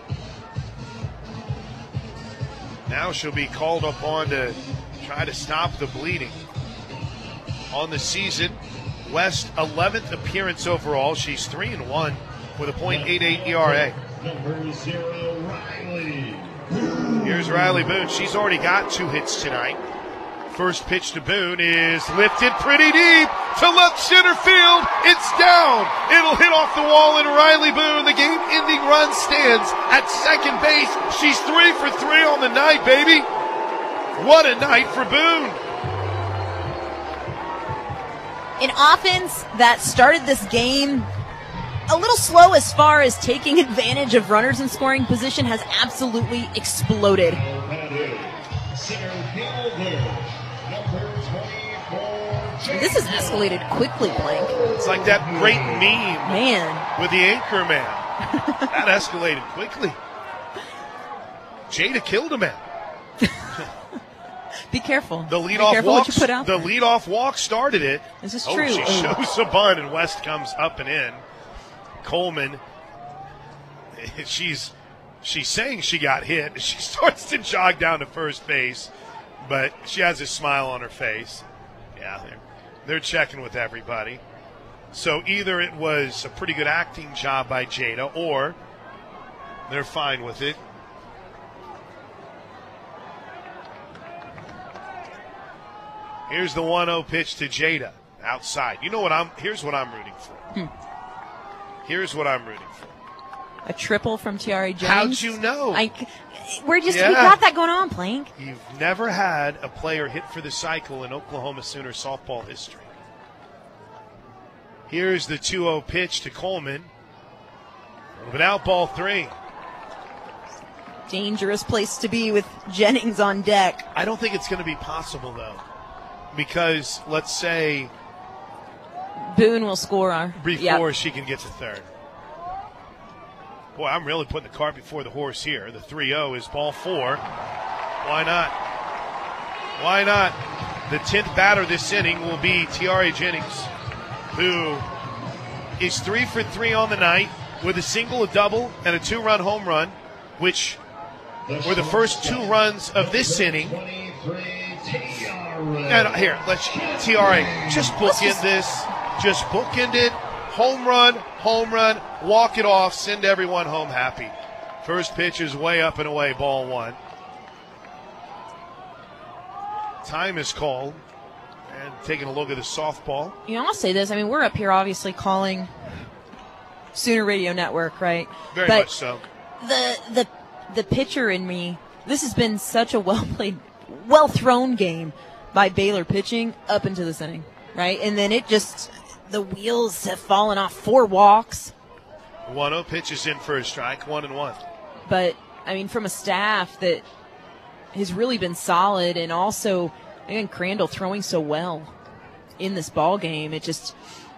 Now she'll be called upon to try to stop the bleeding. On the season, West 11th appearance overall. She's 3-1 with a .88 ERA. Number 0, Riley. Here's Riley Boone. She's already got 2 hits tonight. First pitch to Boone is lifted pretty deep to left center field. It's down. It'll hit off the wall, and Riley Boone, the game-ending run, stands at second base. She's 3 for 3 on the night, baby. What a night for Boone. An offense that started this game a little slow as far as taking advantage of runners in scoring position has absolutely exploded. This has escalated quickly, Plank. It's like that great meme Man. with the anchor man. That escalated quickly. Jada killed a man. Be careful. The Be careful what you put out the there. leadoff walk started it. This is Oh, true. she shows a bunt, and West comes up and in. Coleman, she's saying she got hit. She starts to jog down to first base, but she has a smile on her face. Yeah, they're checking with everybody. So either it was a pretty good acting job by Jada, or they're fine with it. Here's the 1-0 pitch to Jada outside. You know what here's what I'm rooting for. Here's what I'm rooting for. A triple from Tiare Jennings. How'd you know? We got that going on, Plank. You've never had a player hit for the cycle in Oklahoma Sooner softball history. Here's the 2-0 pitch to Coleman. But out ball 3. Dangerous place to be with Jennings on deck. I don't think it's going to be possible, though. Because, let's say, Boone will score before she can get to third. Boy, I'm really putting the cart before the horse here. The 3-0 is ball 4. Why not? Why not? The 10th batter this inning will be Tiare Jennings, who is 3 for 3 on the night with a single, a double, and a 2-run home run, which were the first 2 runs of this inning. And here, let's Tiare just bookend this. Just bookend it. Home run, walk it off, send everyone home happy. First pitch is way up and away, ball 1. Time is called. And taking a look at the softball. You know, I'll say this. I mean, we're up here obviously calling Sooner Radio Network, right? Very much so. The pitcher in me, this has been such a well-played, well-thrown game by Baylor pitching up into this inning, right? And then the wheels have fallen off. 4 walks. 1-0 pitch is in for a strike, 1-1. But, I mean, from a staff that has really been solid, and also, again, Crandall throwing so well in this ball game, it just,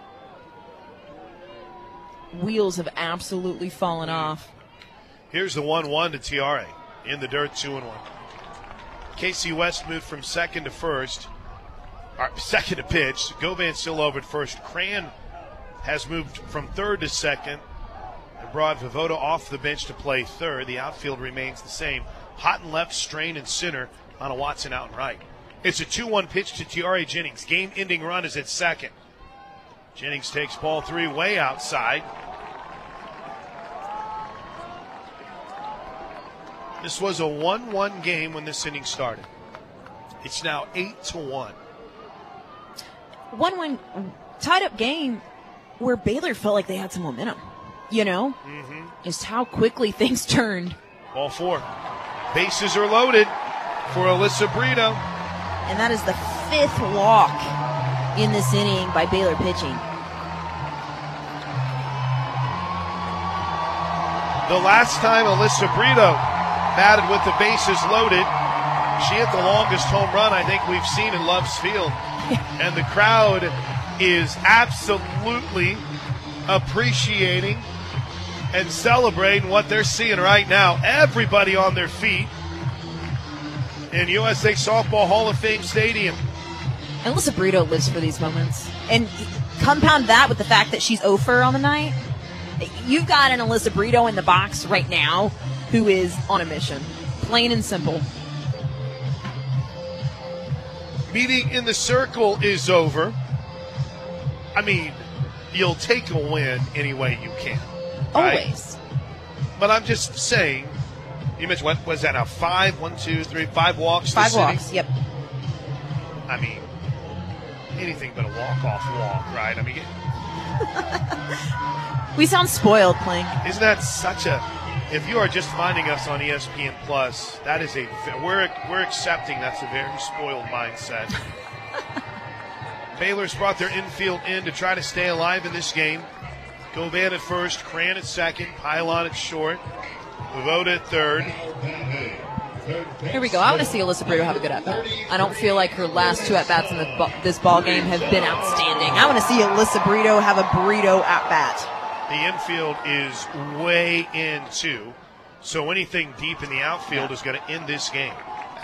wheels have absolutely fallen off. Here's the 1-1 to Tiare. In the dirt, 2-1. Casey West moved from second to first. Second to pitch. Govan still over at first. Cran has moved from third to second and brought Voivoda off the bench to play third. The outfield remains the same. Houghton left, Strain in center. On a Watson out and right. It's a 2-1 pitch to Tiare Jennings. Game-ending run is at second. Jennings takes ball 3 way outside. This was a 1-1 game when this inning started. It's now 8-1. 1-1 tied-up game where Baylor felt like they had some momentum, you know? Just how quickly things turned. Ball 4. Bases are loaded for Alyssa Brito. And that is the 5th walk in this inning by Baylor pitching. The last time Alyssa Brito batted with the bases loaded, she hit the longest home run I think we've seen in Love's Field. And the crowd is absolutely appreciating and celebrating what they're seeing right now. Everybody on their feet in USA Softball Hall of Fame Stadium. And Alyssa Brito lives for these moments. And compound that with the fact that she's 0-for on the night. You've got an Alyssa Brito in the box right now who is on a mission. Plain and simple. Meeting in the circle is over. I mean, you'll take a win any way you can. Right? Always. But I'm just saying, you mentioned, what was that now? 5 walks? 5 walks, yep. I mean, anything but a walk-off walk, right? I mean, we sound spoiled, Plank. Isn't that such a... If you are just finding us on ESPN Plus, that is we're accepting that's a very spoiled mindset. Baylor's brought their infield in to try to stay alive in this game. Govan at first, Cran at second, Pylon at short, Voivoda at third. Here we go. I want to see Alyssa Brito have a good at-bat. I don't feel like her last 2 at-bats in this ball game have been outstanding. I want to see Alyssa Brito have a Brito at-bat. The infield is way in too, so anything deep in the outfield is going to end this game.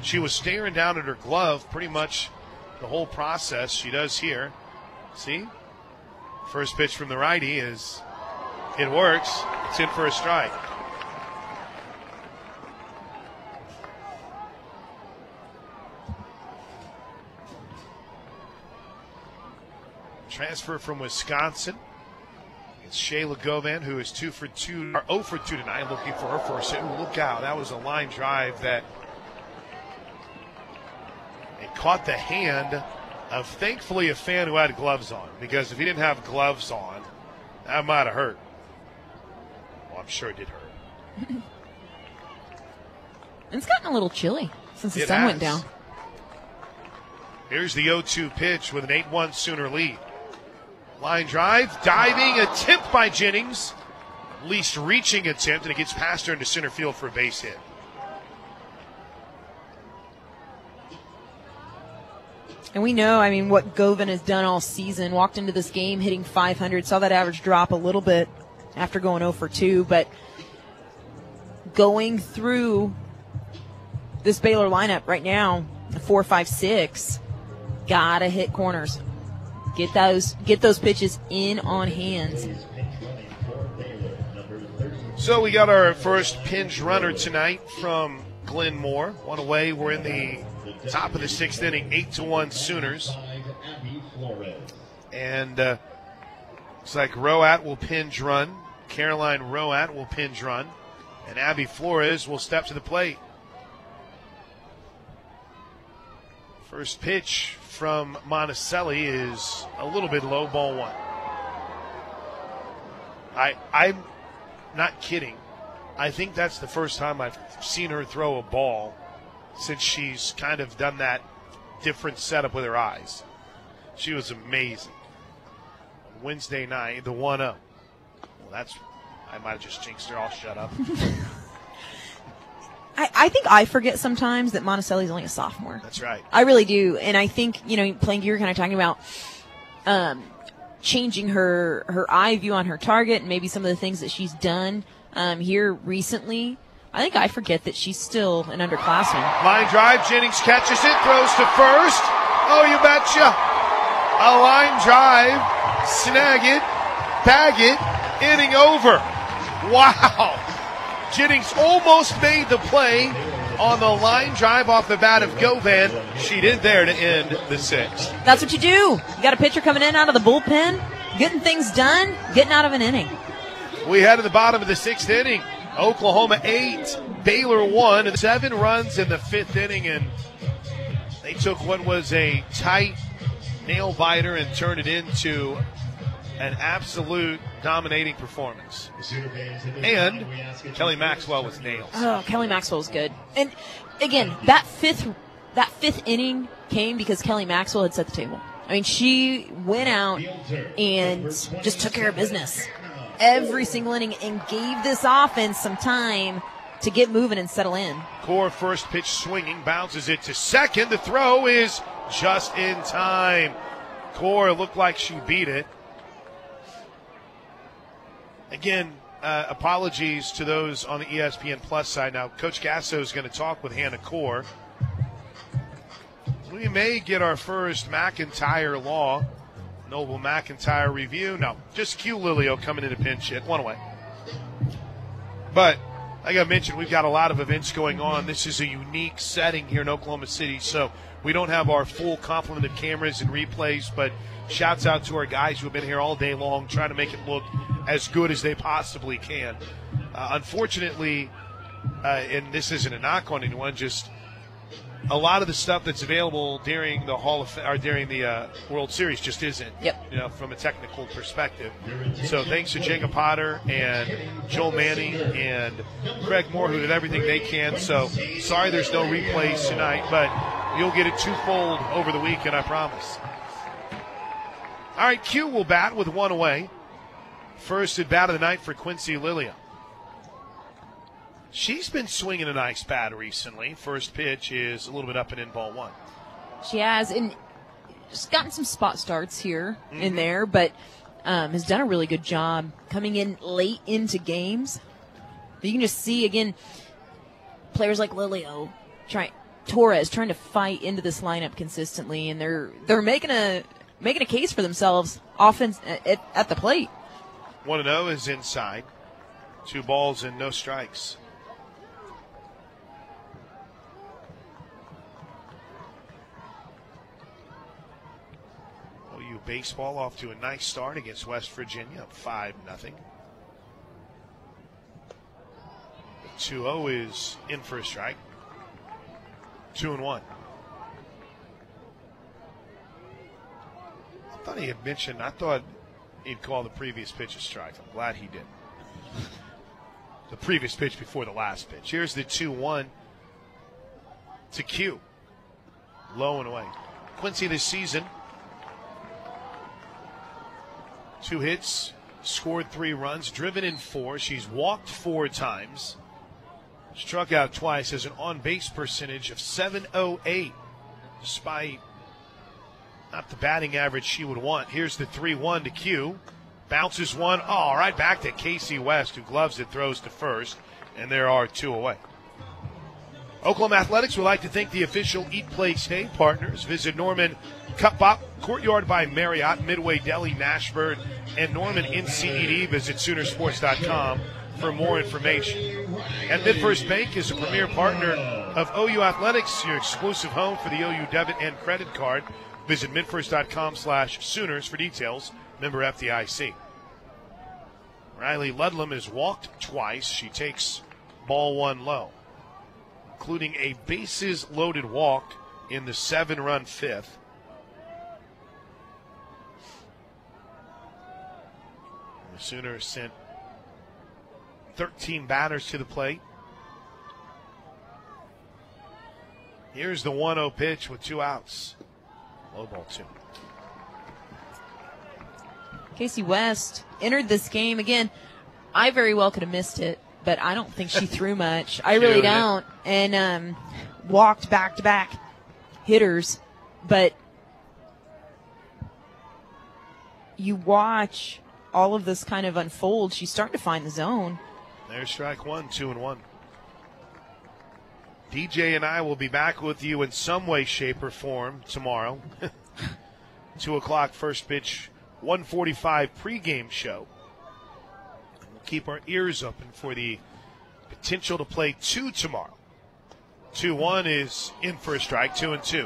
She was staring down at her glove pretty much the whole process. She does here. See? First pitch from the righty is, it works. It's in for a strike. Transfer from Wisconsin. It's Shayla Govan, who is 2 for 2, or 0 for 2 tonight, looking for her first hit. Ooh, look out. That was a line drive that it caught the hand of, thankfully, a fan who had gloves on. Because if he didn't have gloves on, that might have hurt. Well, I'm sure it did hurt. It's gotten a little chilly since the sun went down. Here's the 0-2 pitch with an 8-1 Sooner lead. Line drive, diving attempt by Jennings. Least reaching attempt, and it gets past her into center field for a base hit. And we know, I mean, what Govan has done all season. Walked into this game hitting .500, saw that average drop a little bit after going 0 for 2, but going through this Baylor lineup right now, 4, 5, 6, gotta hit corners. Get those pitches in on hands. So we got our first pinch runner tonight from Glenn Moore. One away. We're in the top of the 6th inning, 8-1 Sooners. And looks like Roat will pinch run. Caroline Roat will pinch run. And Abby Flores will step to the plate. First pitch from Monticelli is a little bit low, ball 1. I'm not kidding. I think that's the first time I've seen her throw a ball since she's kind of done that different setup with her eyes. She was amazing. Wednesday night, the 1-0. Well, I might have just jinxed her. I'll shut up. I think I forget sometimes that Monticelli's only a sophomore. That's right. I really do. And I think, Plank, you were kind of talking about changing her eye view on her target and maybe some of the things that she's done here recently. I think I forget that she's still an underclassman. Line drive, Jennings catches it, throws to first. Oh, you betcha. A line drive, snag it, bag it, inning over. Wow. Jennings almost made the play on the line drive off the bat of Govan. She did there to end the 6th. That's what you do. You got a pitcher coming in out of the bullpen, getting things done, getting out of an inning. We head to the bottom of the 6th inning. Oklahoma 8, Baylor 1, and 7 runs in the 5th inning, and they took what was a tight nail biter and turned it into an absolute dominating performance. And Kelly Maxwell was nails. Oh, Kelly Maxwell was good. And again, that fifth inning came because Kelly Maxwell had set the table. I mean, she went out and just took care of business every single inning and gave this offense some time to get moving and settle in. Core first pitch swinging, bounces it to second. The throw is just in time. Core looked like she beat it. Again, apologies to those on the ESPN Plus side. Now, Coach Gasso is going to talk with Hannah Core. We may get our first McIntyre Law, Noble McIntyre review. No, just Q Lilio coming in to pinch hit. 1 away. But, like I mentioned, we've got a lot of events going on. This is a unique setting here in Oklahoma City, so we don't have our full complement of cameras and replays, but shouts out to our guys who have been here all day long trying to make it look as good as they possibly can. Unfortunately, and this isn't a knock on anyone, just a lot of the stuff that's available during the World Series just isn't. Yep. From a technical perspective. So thanks to Jacob Potter and Joel Manning and Craig Moore, who did everything they can. So sorry there's no replays tonight, but you'll get it twofold over the weekend, I promise. All right, Q will bat with 1 away. First at bat of the night for Quincy Lilia. She's been swinging a nice bat recently. First pitch is a little bit up and in, ball 1. She has, and just gotten some spot starts here and there, but has done a really good job coming in late into games. You can just see, again, players like Lilio Torres trying to fight into this lineup consistently, and they're making a case for themselves offense at the plate. 1-0 is inside. 2 balls and no strikes. OU baseball off to a nice start against West Virginia, up 5-0. 2-0 is in for a strike. 2-1. I thought he had mentioned, I thought he'd call the previous pitch a strike. I'm glad he did. The previous pitch before the last pitch. Here's the 2-1 to Q. Low and away. Quincy this season, 2 hits, scored 3 runs, driven in 4. She's walked 4 times. Struck out twice, has an on-base percentage of .708, despite not the batting average she would want. Here's the 3-1 to Q. Bounces one. Oh, right back to Casey West, who gloves it, throws to first, and there are 2 away. Oklahoma Athletics would like to thank the official Eat, Play, Stay partners. Visit Norman Cup Bop, Courtyard by Marriott, Midway Deli, Nashville, and Norman in CED. Visit Soonersports.com for more information. And MidFirst Bank is a premier partner of OU Athletics, your exclusive home for the OU debit and credit card. Visit midfirst.com/Sooners for details. Member FDIC. Riley Ludlam has walked twice. She takes ball 1 low, including a bases-loaded walk in the 7-run 5th. The Sooners sent 13 batters to the plate. Here's the 1-0 pitch with 2 outs. Low ball 2. Casey West entered this game again. I very well could have missed it, but I don't think she threw much. I really don't. And walked back-to-back hitters. But you watch all of this kind of unfold. She's starting to find the zone. There's strike 1, 2-1. DJ and I will be back with you in some way, shape, or form tomorrow. 2 o'clock first pitch, 1:45 pregame show. We'll keep our ears open for the potential to play 2 tomorrow. 2-1 is in for a strike, 2-2.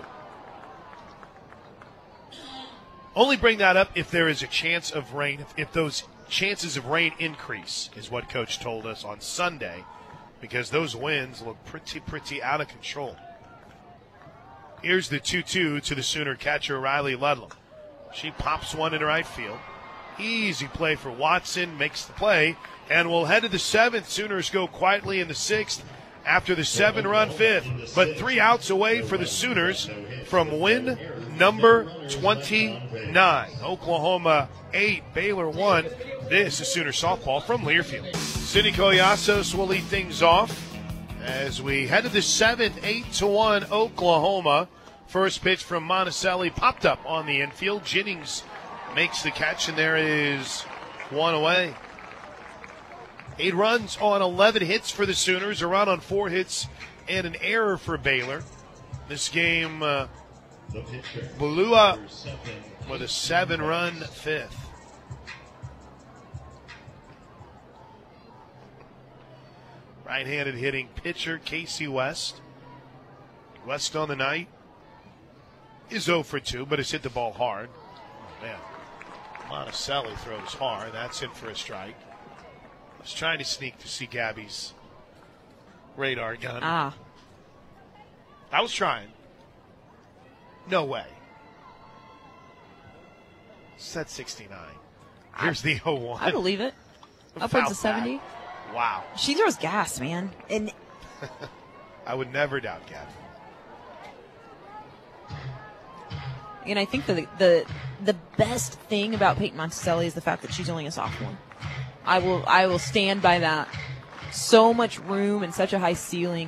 Only bring that up if there is a chance of rain, if those chances of rain increase, is what Coach told us on Sunday, because those winds look pretty out of control. Here's the 2-2 to the Sooner catcher, Riley Ludlam. She pops one into right field. Easy play for Watson, makes the play, and we'll head to the 7th. Sooners go quietly in the 6th after the 7-run 5th, but 3 outs away for the Sooners from win number 29. Oklahoma 8, Baylor 1. This is Sooner softball from Learfield. Cindy Collasos will lead things off as we head to the 7th, 8-1 Oklahoma. First pitch from Monticelli popped up on the infield. Jennings makes the catch, and there is 1 away. 8 runs on 11 hits for the Sooners, a run on 4 hits and an error for Baylor. This game blew up with a 7-run 5th. Right-handed hitting pitcher Casey West. West on the night is 0 for 2, but has hit the ball hard. Oh, man. Monticelli throws hard. That's in for a strike. I was trying to sneak to see Gabby's radar gun. I was trying. No way. Set 69. Here's the 0-1. I believe it. Upwards of 70. Wow. She throws gas, man. And I would never doubt Gabby. And I think the best thing about Peyton Monticelli is the fact that she's only a sophomore. I will stand by that. So much room and such a high ceiling.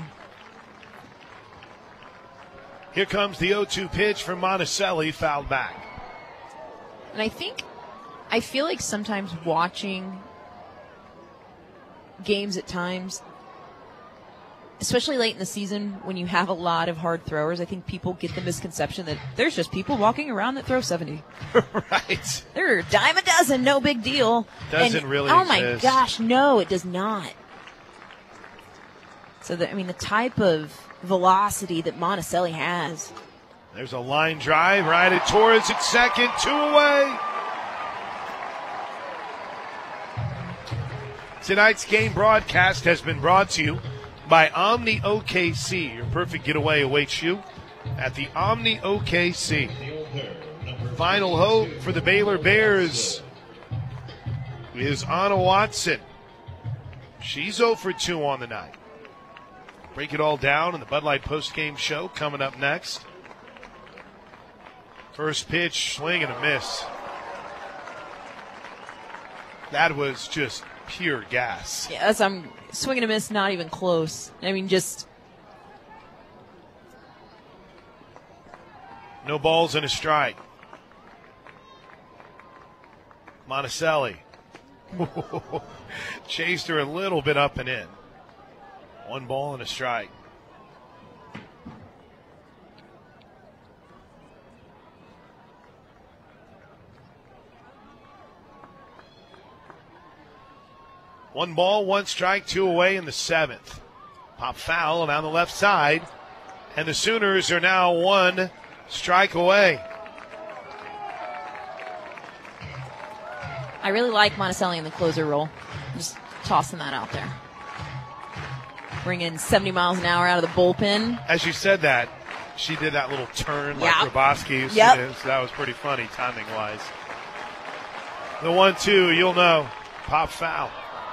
Here comes the 0-2 pitch from Monticelli, fouled back. And I feel like sometimes watching games at times, especially late in the season when you have a lot of hard throwers, I think people get the misconception that there's just people walking around that throw 70. Right. They're a dime a dozen, no big deal. Doesn't really Oh exist. my gosh, no, it does not. So, the type of velocity that Monticelli has. There's a line drive right at Torres at second, 2 away. Tonight's game broadcast has been brought to you by Omni OKC. Your perfect getaway awaits you at the Omni OKC. Final hope for the Baylor Bears is Anna Watson. She's 0 for 2 on the night. Break it all down in the Bud Light postgame show coming up next. First pitch, swing and a miss. That was just pure gas. Yes, I'm swinging a miss, not even close. Just. No balls and a strike. Monticelli chased her a little bit up and in. 1 ball and a strike. One ball, 1 strike, 2 away in the 7th. Pop foul down the left side. And the Sooners are now 1 strike away. I really like Monticelli in the closer role. Just tossing that out there. Bringing 70 miles an hour out of the bullpen. As you said that, she did that little turn like Yep. Grabowski used Yep. to do. So that was pretty funny timing-wise. The 1-2, you'll know. Pop foul.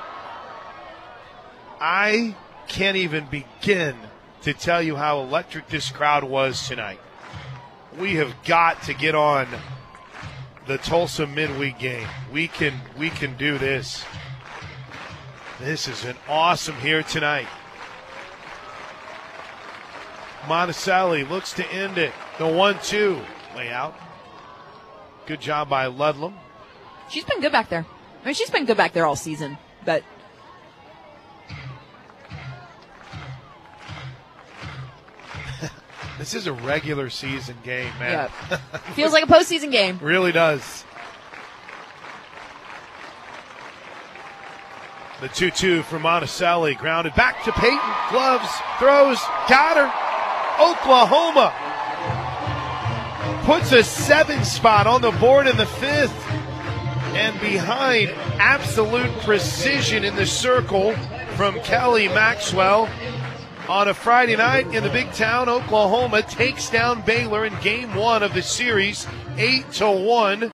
I can't even begin to tell you how electric this crowd was tonight. We have got to get on the Tulsa midweek game. We can do this. This is an awesome here tonight. Monticelli looks to end it. The 1-2 way out. Good job by Ludlam. She's been good back there. She's been good back there all season, but. This is a regular season game, man. Yep. Feels like a postseason game. Really does. The 2-2 from Monticelli, grounded back to Peyton. Gloves, throws, got her. Oklahoma puts a 7 spot on the board in the 5th. And behind absolute precision in the circle from Kelly Maxwell. On a Friday night in the big town, Oklahoma takes down Baylor in game 1 of the series, 8-1.